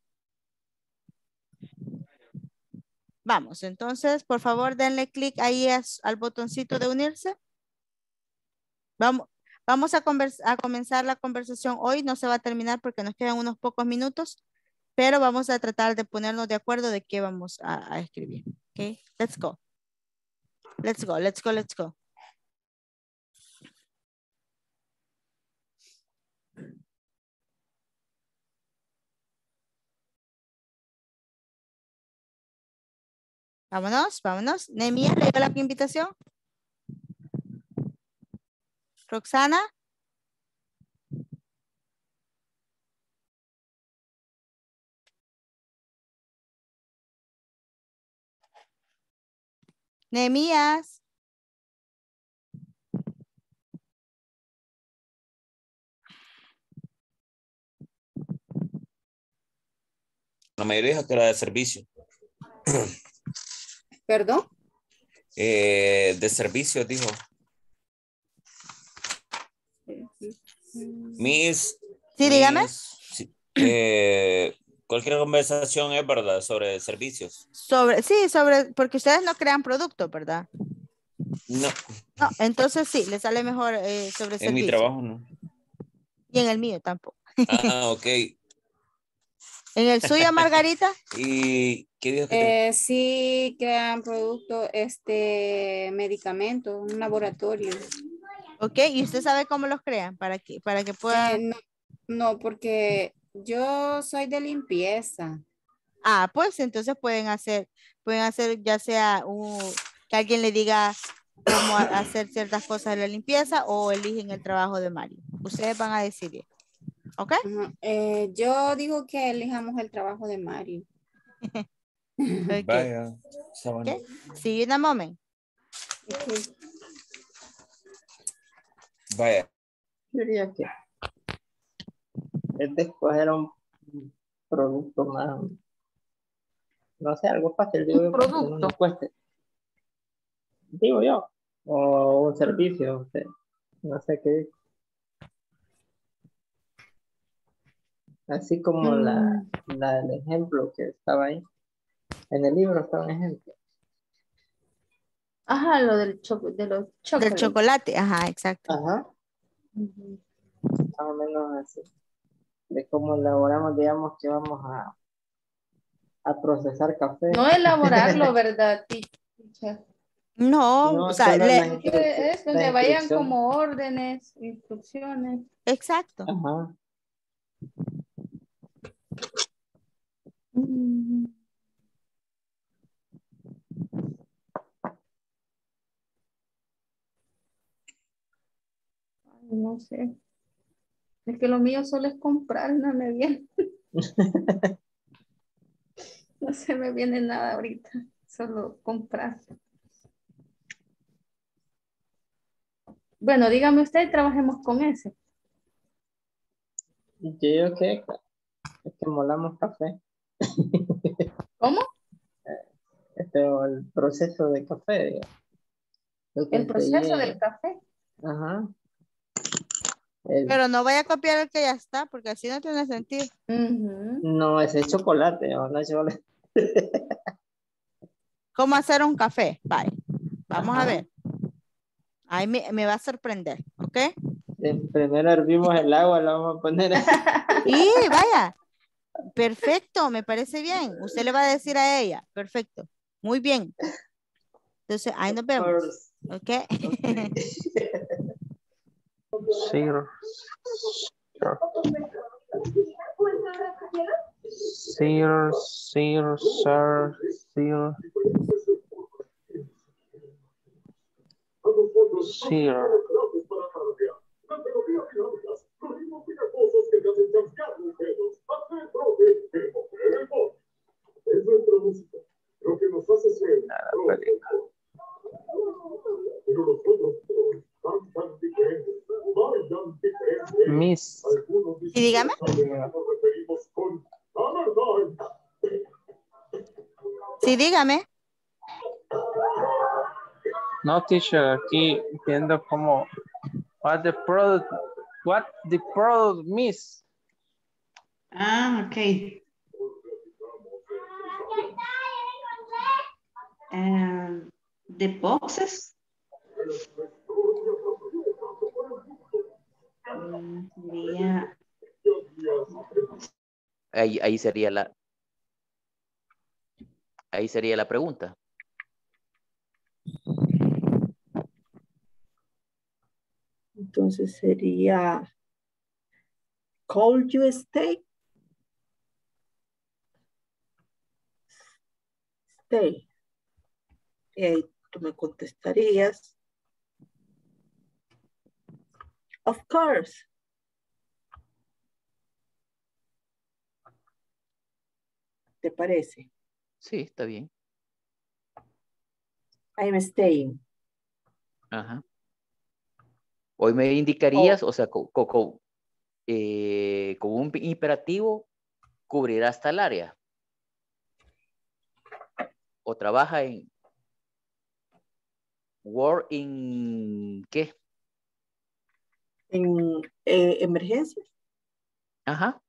Vamos, entonces, por favor, denle clic ahí a- al botoncito de unirse. Vamos, vamos a, convers- a comenzar la conversación hoy. No se va a terminar porque nos quedan unos pocos minutos, pero vamos a tratar de ponernos de acuerdo de qué vamos a, a escribir. Ok, let's go. Let's go, let's go, let's go. Vámonos, vámonos. Nehemías, ¿le dio la invitación? Roxana. Nehemías. La mayoría dijo que era de servicio. ¿Perdón? Eh, de servicio, dijo. Miss. Sí, dígame. Sí, eh, cualquier conversación es verdad sobre servicios. Sobre, sí, sobre, porque ustedes no crean producto, ¿verdad? No. No, entonces sí, le sale mejor eh, sobre En servicio. mi trabajo no. Y en el mío tampoco. Ah, ok. ¿En el suyo, Margarita? ¿Y qué dijo que te... Eh, sí crean productos, este, medicamentos, un laboratorio. Ok, ¿y usted sabe cómo los crean? Para que, para que pueda... Eh, no, no, porque yo soy de limpieza. Ah, pues entonces pueden hacer, pueden hacer ya sea un, que alguien le diga cómo a- hacer ciertas cosas de la limpieza o eligen el trabajo de Mario. Ustedes van a decidir. ¿Ok? Ajá. Eh, yo digo que elijamos el trabajo de Mario. Ok. Vaya, está bueno. Okay. See you in a moment. Okay. Vaya. Yo diría que es de escoger un producto más, no sé, algo fácil, digo yo, para que no nos cueste. Digo yo, o un servicio, o sea, no sé qué. Así como Mm. la, la, el ejemplo que estaba ahí. En el libro estaba un ejemplo. Ajá, lo del cho de los Del chocolates. chocolate, ajá, exacto. Ajá, Ujú. más o menos así. De cómo elaboramos, digamos que vamos a, a procesar café. No elaborarlo, ¿verdad, teacher? No, No, o sea, solo le- la Es instrucción. es donde la vayan instrucción. como órdenes, instrucciones. exacto. Ajá. Mm. Ay, no sé. Es que lo mío solo es comprar, no me viene. No se me viene nada ahorita. Solo comprar. Bueno, dígame usted, trabajemos con ese. Yo digo que es que molamos café. ¿Cómo? Este, o el proceso de café, digamos. Lo que El proceso enseñé. del café. Ajá. El- pero no vaya a copiar el que ya está, porque así no tiene sentido. Ujú. no, ese es chocolate, o no es chocolate. ¿Cómo hacer un café? Bye. Vamos a Ajá. ver. Ahí me, me va a sorprender, ¿ok? Eh, Primero hervimos el agua, la vamos a poner. Y vaya. Perfecto, me parece bien. Usted le va a decir a ella. Perfecto. Muy bien. Entonces, ahí nos vemos. ¿Ok? Zero. Zero, zero, zero, zero. Zero. Miss. Y dígame. Sí, dígame. No, teacher, aquí viendo como what the product, what the product miss. Ah, okay. Um, the boxes. Mm, sería Ahí, ahí sería la, ahí sería la pregunta. Entonces sería, call you stay. Stay. Y ahí tú me contestarías. Of course. ¿Te parece? Sí, está bien. I'm staying. Ajá. Hoy me indicarías, o sea, con, con, con, eh, con un imperativo, cubrirá hasta el área. O trabaja en work in ¿qué? En eh, emergencias. Ajá.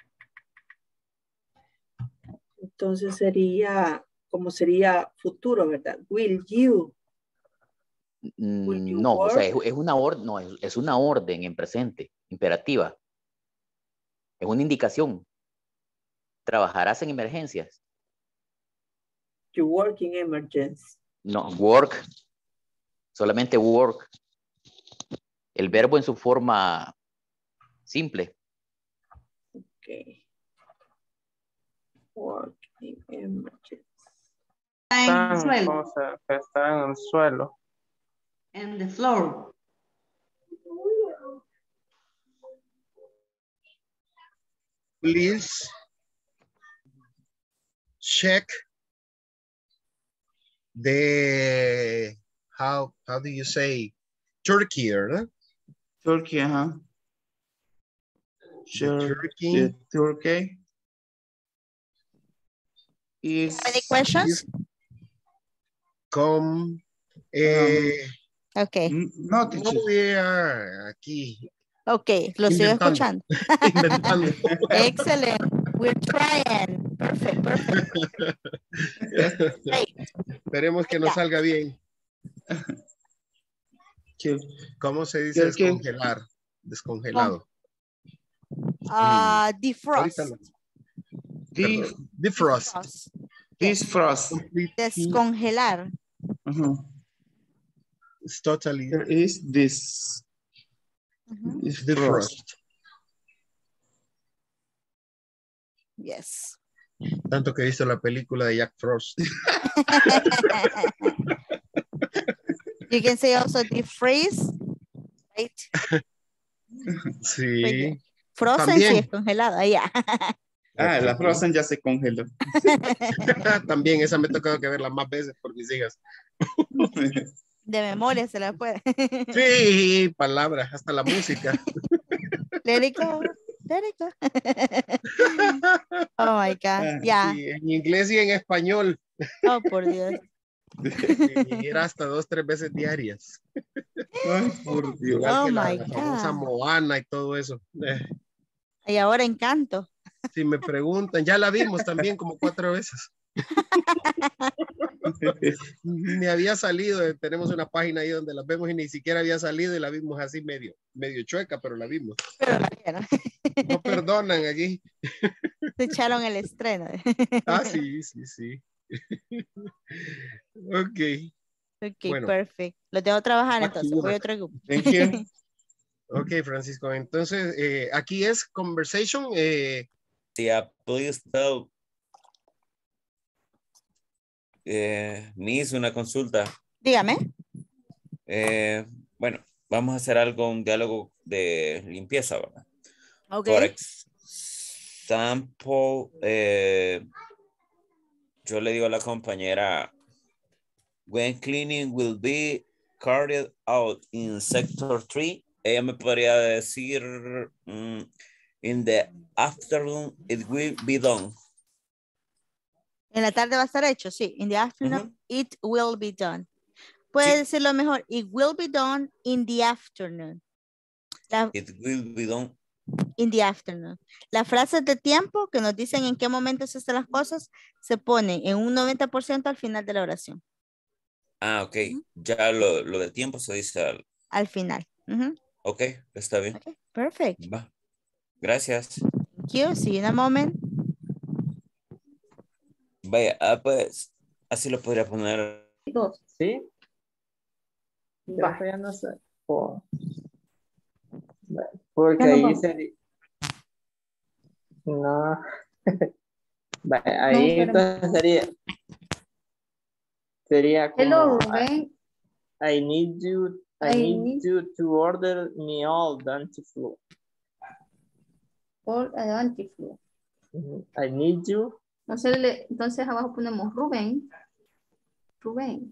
Entonces sería, como sería futuro, ¿verdad? Will you? Will you No, o sea, work? es, es una orden, no, es, es una orden en presente, imperativa. Es una indicación. ¿Trabajarás en emergencias? You work in emergency. No, work. Solamente work. El verbo en su forma simple. Okay. Work in emergency. en el Están, suelo. ¿cómo se- que están en el suelo. En the floor. Please check the, how, how do you say, turkey, ¿verdad? Turkey, ajá. The Sure, turkey. the Turkey is, Any questions? is Come, eh, Okay. n- no, no teacher. we are aquí Okay, lo sigo inventando. escuchando. Inventando. Excellent. We're trying. Perfect, perfect. Great. Esperemos que nos salga bien. ¿Qué- ¿Cómo se dice qué- qué? descongelar? Descongelado. Uh, Ahorita defrost. no. Perdón. Defrost. Defrost. This frost. Descongelar. Uh-huh. It's totally There is this. Ujú. This defrost. frost. Yes. Tanto que he visto la película de Jack Frost. You can say also defreeze, right? Sí. Frozen También. sí es congelado, ya. Ah, la frozen ya se congeló. También esa me ha tocado que verla más veces por mis hijas. De memoria se la puede. Sí, palabras, hasta la música. Let it go, let it go. Oh my God, ya. Sí, en inglés y en español. Oh, por Dios. Y era hasta dos, tres veces diarias. Ay, por Dios. Igual Oh que la, my la famosa God. Moana y todo eso. Eh, Y ahora Encanto. si me preguntan, ya la vimos también como cuatro veces. Ni había salido, eh, tenemos una página ahí donde la vemos y ni siquiera había salido y la vimos así medio, medio chueca, pero la vimos. Pero la vieron. No perdonan aquí. Se echaron el estreno. Ah, sí, sí, sí. Ok. Ok, Bueno. perfecto. Lo tengo que trabajar Back to entonces. Voy a work. otro grupo. Thank you. Ok, Francisco. Entonces, eh, aquí es conversation. Eh, Yeah, please tell eh, Miss una consulta. Dígame. Eh, bueno, vamos a hacer algo, un diálogo de limpieza, ¿verdad? Ok. Por example, eh, yo le digo a la compañera, when cleaning will be carried out in sector three. Ella me podría decir, um, in the afternoon, it will be done. En la tarde va a estar hecho, sí. In the afternoon, uh-huh. It will be done. Puede sí. decirlo mejor. It will be done in the afternoon. La, it will be done. In the afternoon. Las frases de tiempo que nos dicen en qué momento se hacen las cosas se ponen en un noventa por ciento al final de la oración. Ah, ok. Uh-huh. Ya lo, lo de tiempo se dice al, al final. Uh-huh. Ok, está bien. Okay, perfect. Va. Gracias. Thank you. See you in a moment. Vaya, ah, pues, así lo podría poner. Dos. ¿Sí? Va. Ya no sé. Oh. Porque ahí no, sería... No. Vaya, ahí no, entonces sería... Sería como... Hello, Rubén. I need you... I, I need, need you to order me all the anti-flu. All the anti-flu. Mm-hmm. I need you. Entonces, le, entonces abajo ponemos Rubén. Rubén.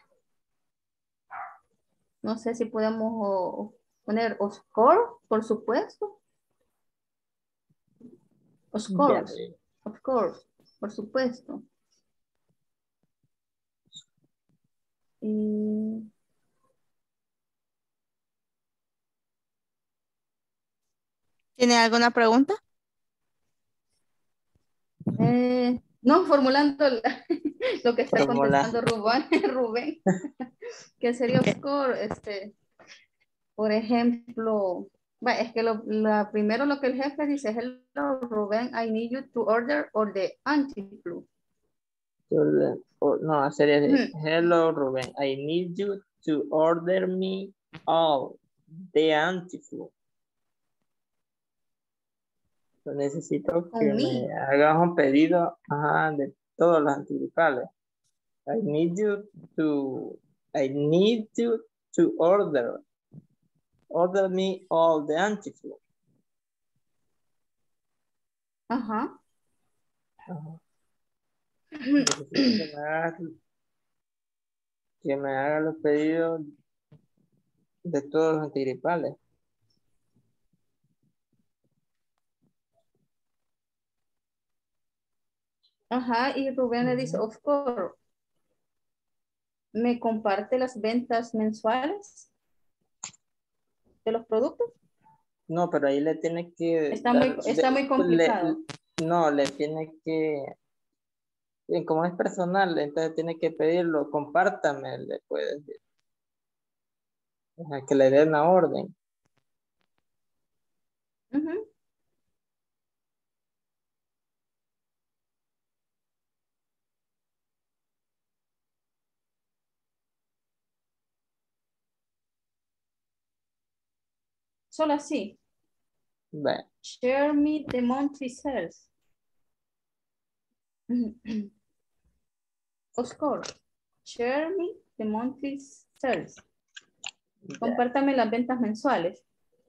No sé si podemos o, poner Oscar, por supuesto. Oscar. Yeah. Of course, por supuesto. Y... ¿Tiene alguna pregunta? Eh, no, formulando la, lo que está Formula. contestando Rubén, Rubén. que sería score, este, por ejemplo, bueno, es que lo, la, primero lo que el jefe dice, hello Rubén, I need you to order or the anti-flu. No, sería de, hello Rubén, I need you to order me all the anti-flu. Necesito que me, me hagas un pedido ajá, de todos los antigripales. I need you to I need you to order order me all the anti-flu. Ajá. Uh-huh. Necesito que me hagas que me haga los pedidos de todos los antigripales. Ajá, y Rubén le dice, of course, ¿me comparte las ventas mensuales de los productos? No, pero ahí le tiene que... Está, muy, está muy complicado. Le, no, le tiene que... Como es personal, entonces tiene que pedirlo, compártame, le puede decir. O sea, que le den una orden. Uh-huh. Solo así. Bueno. Share me the monthly sales. Oscar, share me the monthly sales. Yeah. Compártame las ventas mensuales.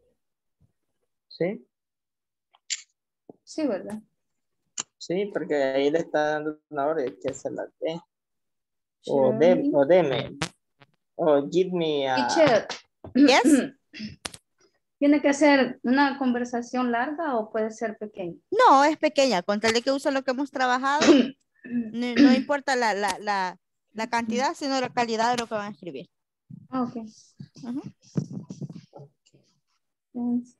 Sí. Sí, ¿verdad? Sí, porque ahí le está dando una orden que se la dé. O, de, o deme. O give me a... Teacher. Yes. ¿Tiene que ser una conversación larga o puede ser pequeña? No, es pequeña. Con tal de que usa lo que hemos trabajado, no, no importa la, la, la, la cantidad, sino la calidad de lo que van a escribir. Ok. Uh-huh. Yes.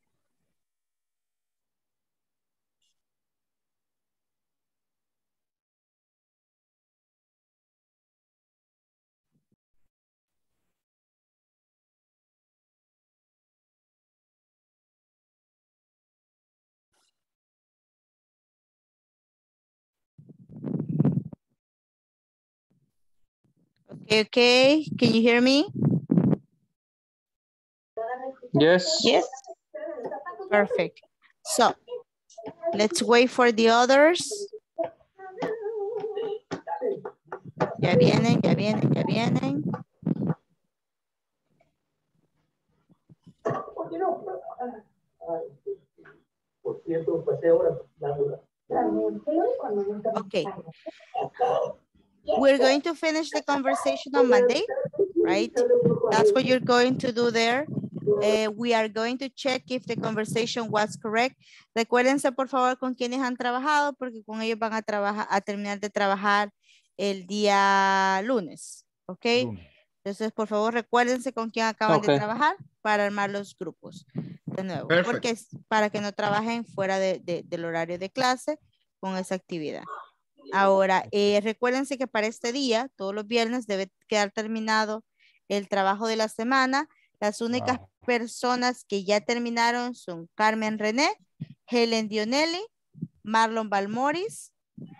Okay, okay. Can you hear me? Yes. Yes. Perfect. So, let's wait for the others. Ya vienen, ya vienen, ya vienen. Okay. We're going to finish the conversation on Monday. right? That's what you're going to do there. Uh, we are going to check if the conversation was correct. Recuérdense por favor con quienes han trabajado porque con ellos van a trabajar, a terminar de trabajar el día lunes, ¿ok? Lunes. Entonces por favor recuérdense con quién acaban okay. de trabajar para armar los grupos de nuevo. Perfect. Porque es para que no trabajen fuera de, de, del horario de clase con esa actividad. Ahora, eh, recuérdense que para este día, todos los viernes debe quedar terminado el trabajo de la semana. Las únicas wow. personas que ya terminaron son Carmen René, Helen Dionelli, Marlon Balmoris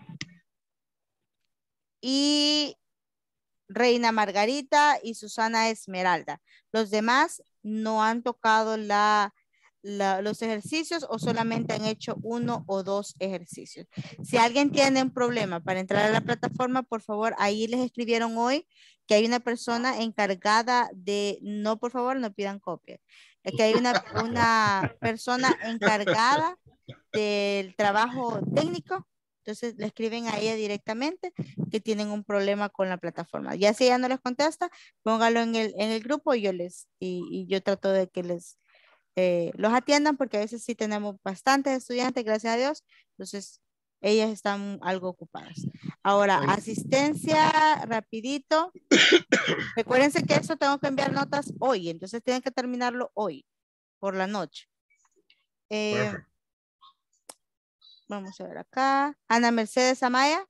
y Reina Margarita y Susana Esmeralda. Los demás no han tocado la, la, los ejercicios o solamente han hecho uno o dos ejercicios. Si alguien tiene un problema para entrar a la plataforma, por favor, ahí les escribieron hoy que hay una persona encargada de, no, por favor, no pidan copia, que hay una, una persona encargada del trabajo técnico. Entonces le escriben a ella directamente que tienen un problema con la plataforma. Ya si ella no les contesta, póngalo en el, en el grupo y yo les, y, y yo trato de que les eh, los atiendan porque a veces sí tenemos bastantes estudiantes, gracias a Dios. Entonces ellas están algo ocupadas. Ahora, asistencia, rapidito. Recuérdense que eso tengo que enviar notas hoy, entonces tienen que terminarlo hoy, por la noche. Eh, Vamos a ver acá. Ana Mercedes Amaya.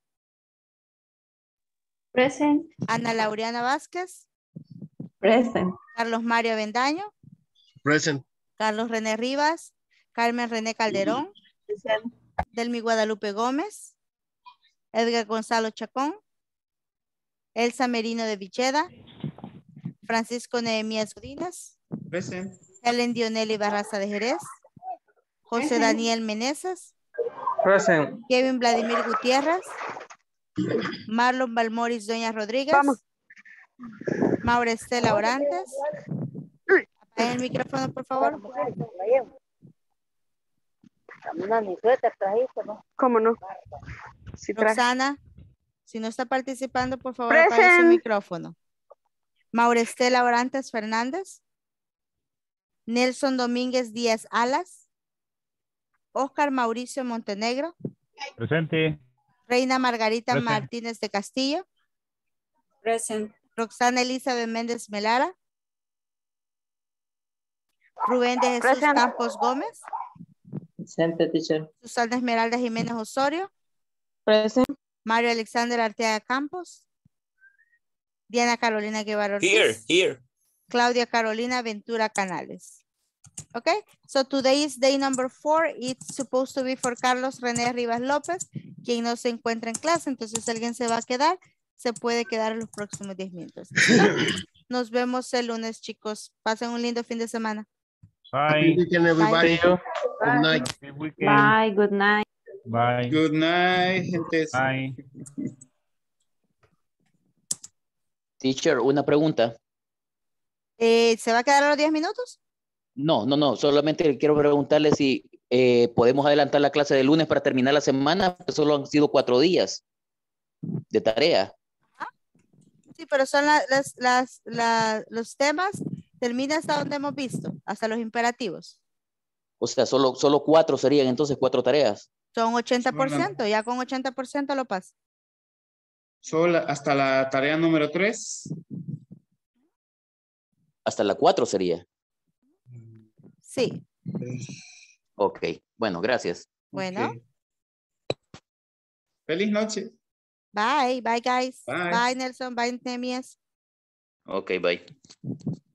Present. Ana Laureana Vázquez. Present. Carlos Mario Avendaño. Present. Carlos René Rivas. Carmen René Calderón. Present. Delmi Guadalupe Gómez. Edgar Gonzalo Chacón. Elsa Merino de Vicheda. Francisco Nehemías Godínez. Present. Helen Dionelli Barraza de Jerez. José Present. Daniel Meneses. Present. Kevin Vladimir Gutiérrez. Marlon Balmoris Doña Rodríguez. Vamos. Maura Estela Orantes. Apaga el micrófono, por favor. ¿Cómo no? Sí, Roxana, si no está participando, por favor, apague su micrófono. Maura Estela Orantes Fernández. Nelson Domínguez Díaz Alas. Oscar Mauricio Montenegro. Presente. Reina Margarita Present. Martínez de Castillo. Present. Roxana Elizabeth Méndez Melara. Rubén de Jesús Present. Campos Gómez. Presente, teacher. Susana Esmeralda Jiménez Osorio. Present. Mario Alexander Arteaga Campos. Diana Carolina Guevara Ortiz. Here, here. Claudia Carolina Ventura Canales. Okay, so today is day number four. It's supposed to be for Carlos René Rivas López, quien no se encuentra en clase, entonces si alguien se va a quedar, se puede quedar en los próximos diez minutos. Nos vemos el lunes, chicos. Pasen un lindo fin de semana. Bye. Good weekend, everybody. Bye. Good night. Good weekend. Bye, good night. Bye. Good night, gente. Bye. Teacher, una pregunta. Eh, ¿Se va a quedar a los diez minutos? No, no, no. Solamente quiero preguntarle si eh, podemos adelantar la clase de lunes para terminar la semana. Solo han sido cuatro días de tarea. Sí, pero son la- las, las, la- los temas, termina hasta donde hemos visto, hasta los imperativos. O sea, solo, solo cuatro serían entonces cuatro tareas. Son ochenta por ciento, ya con ochenta por ciento lo pasa. Solo hasta la tarea número tres. Hasta la cuatro sería. Sí. Ok, bueno, gracias. Bueno, Ok. Feliz noche. bye, bye guys. Bye. Bye Nelson, bye Nehemías. Ok, bye.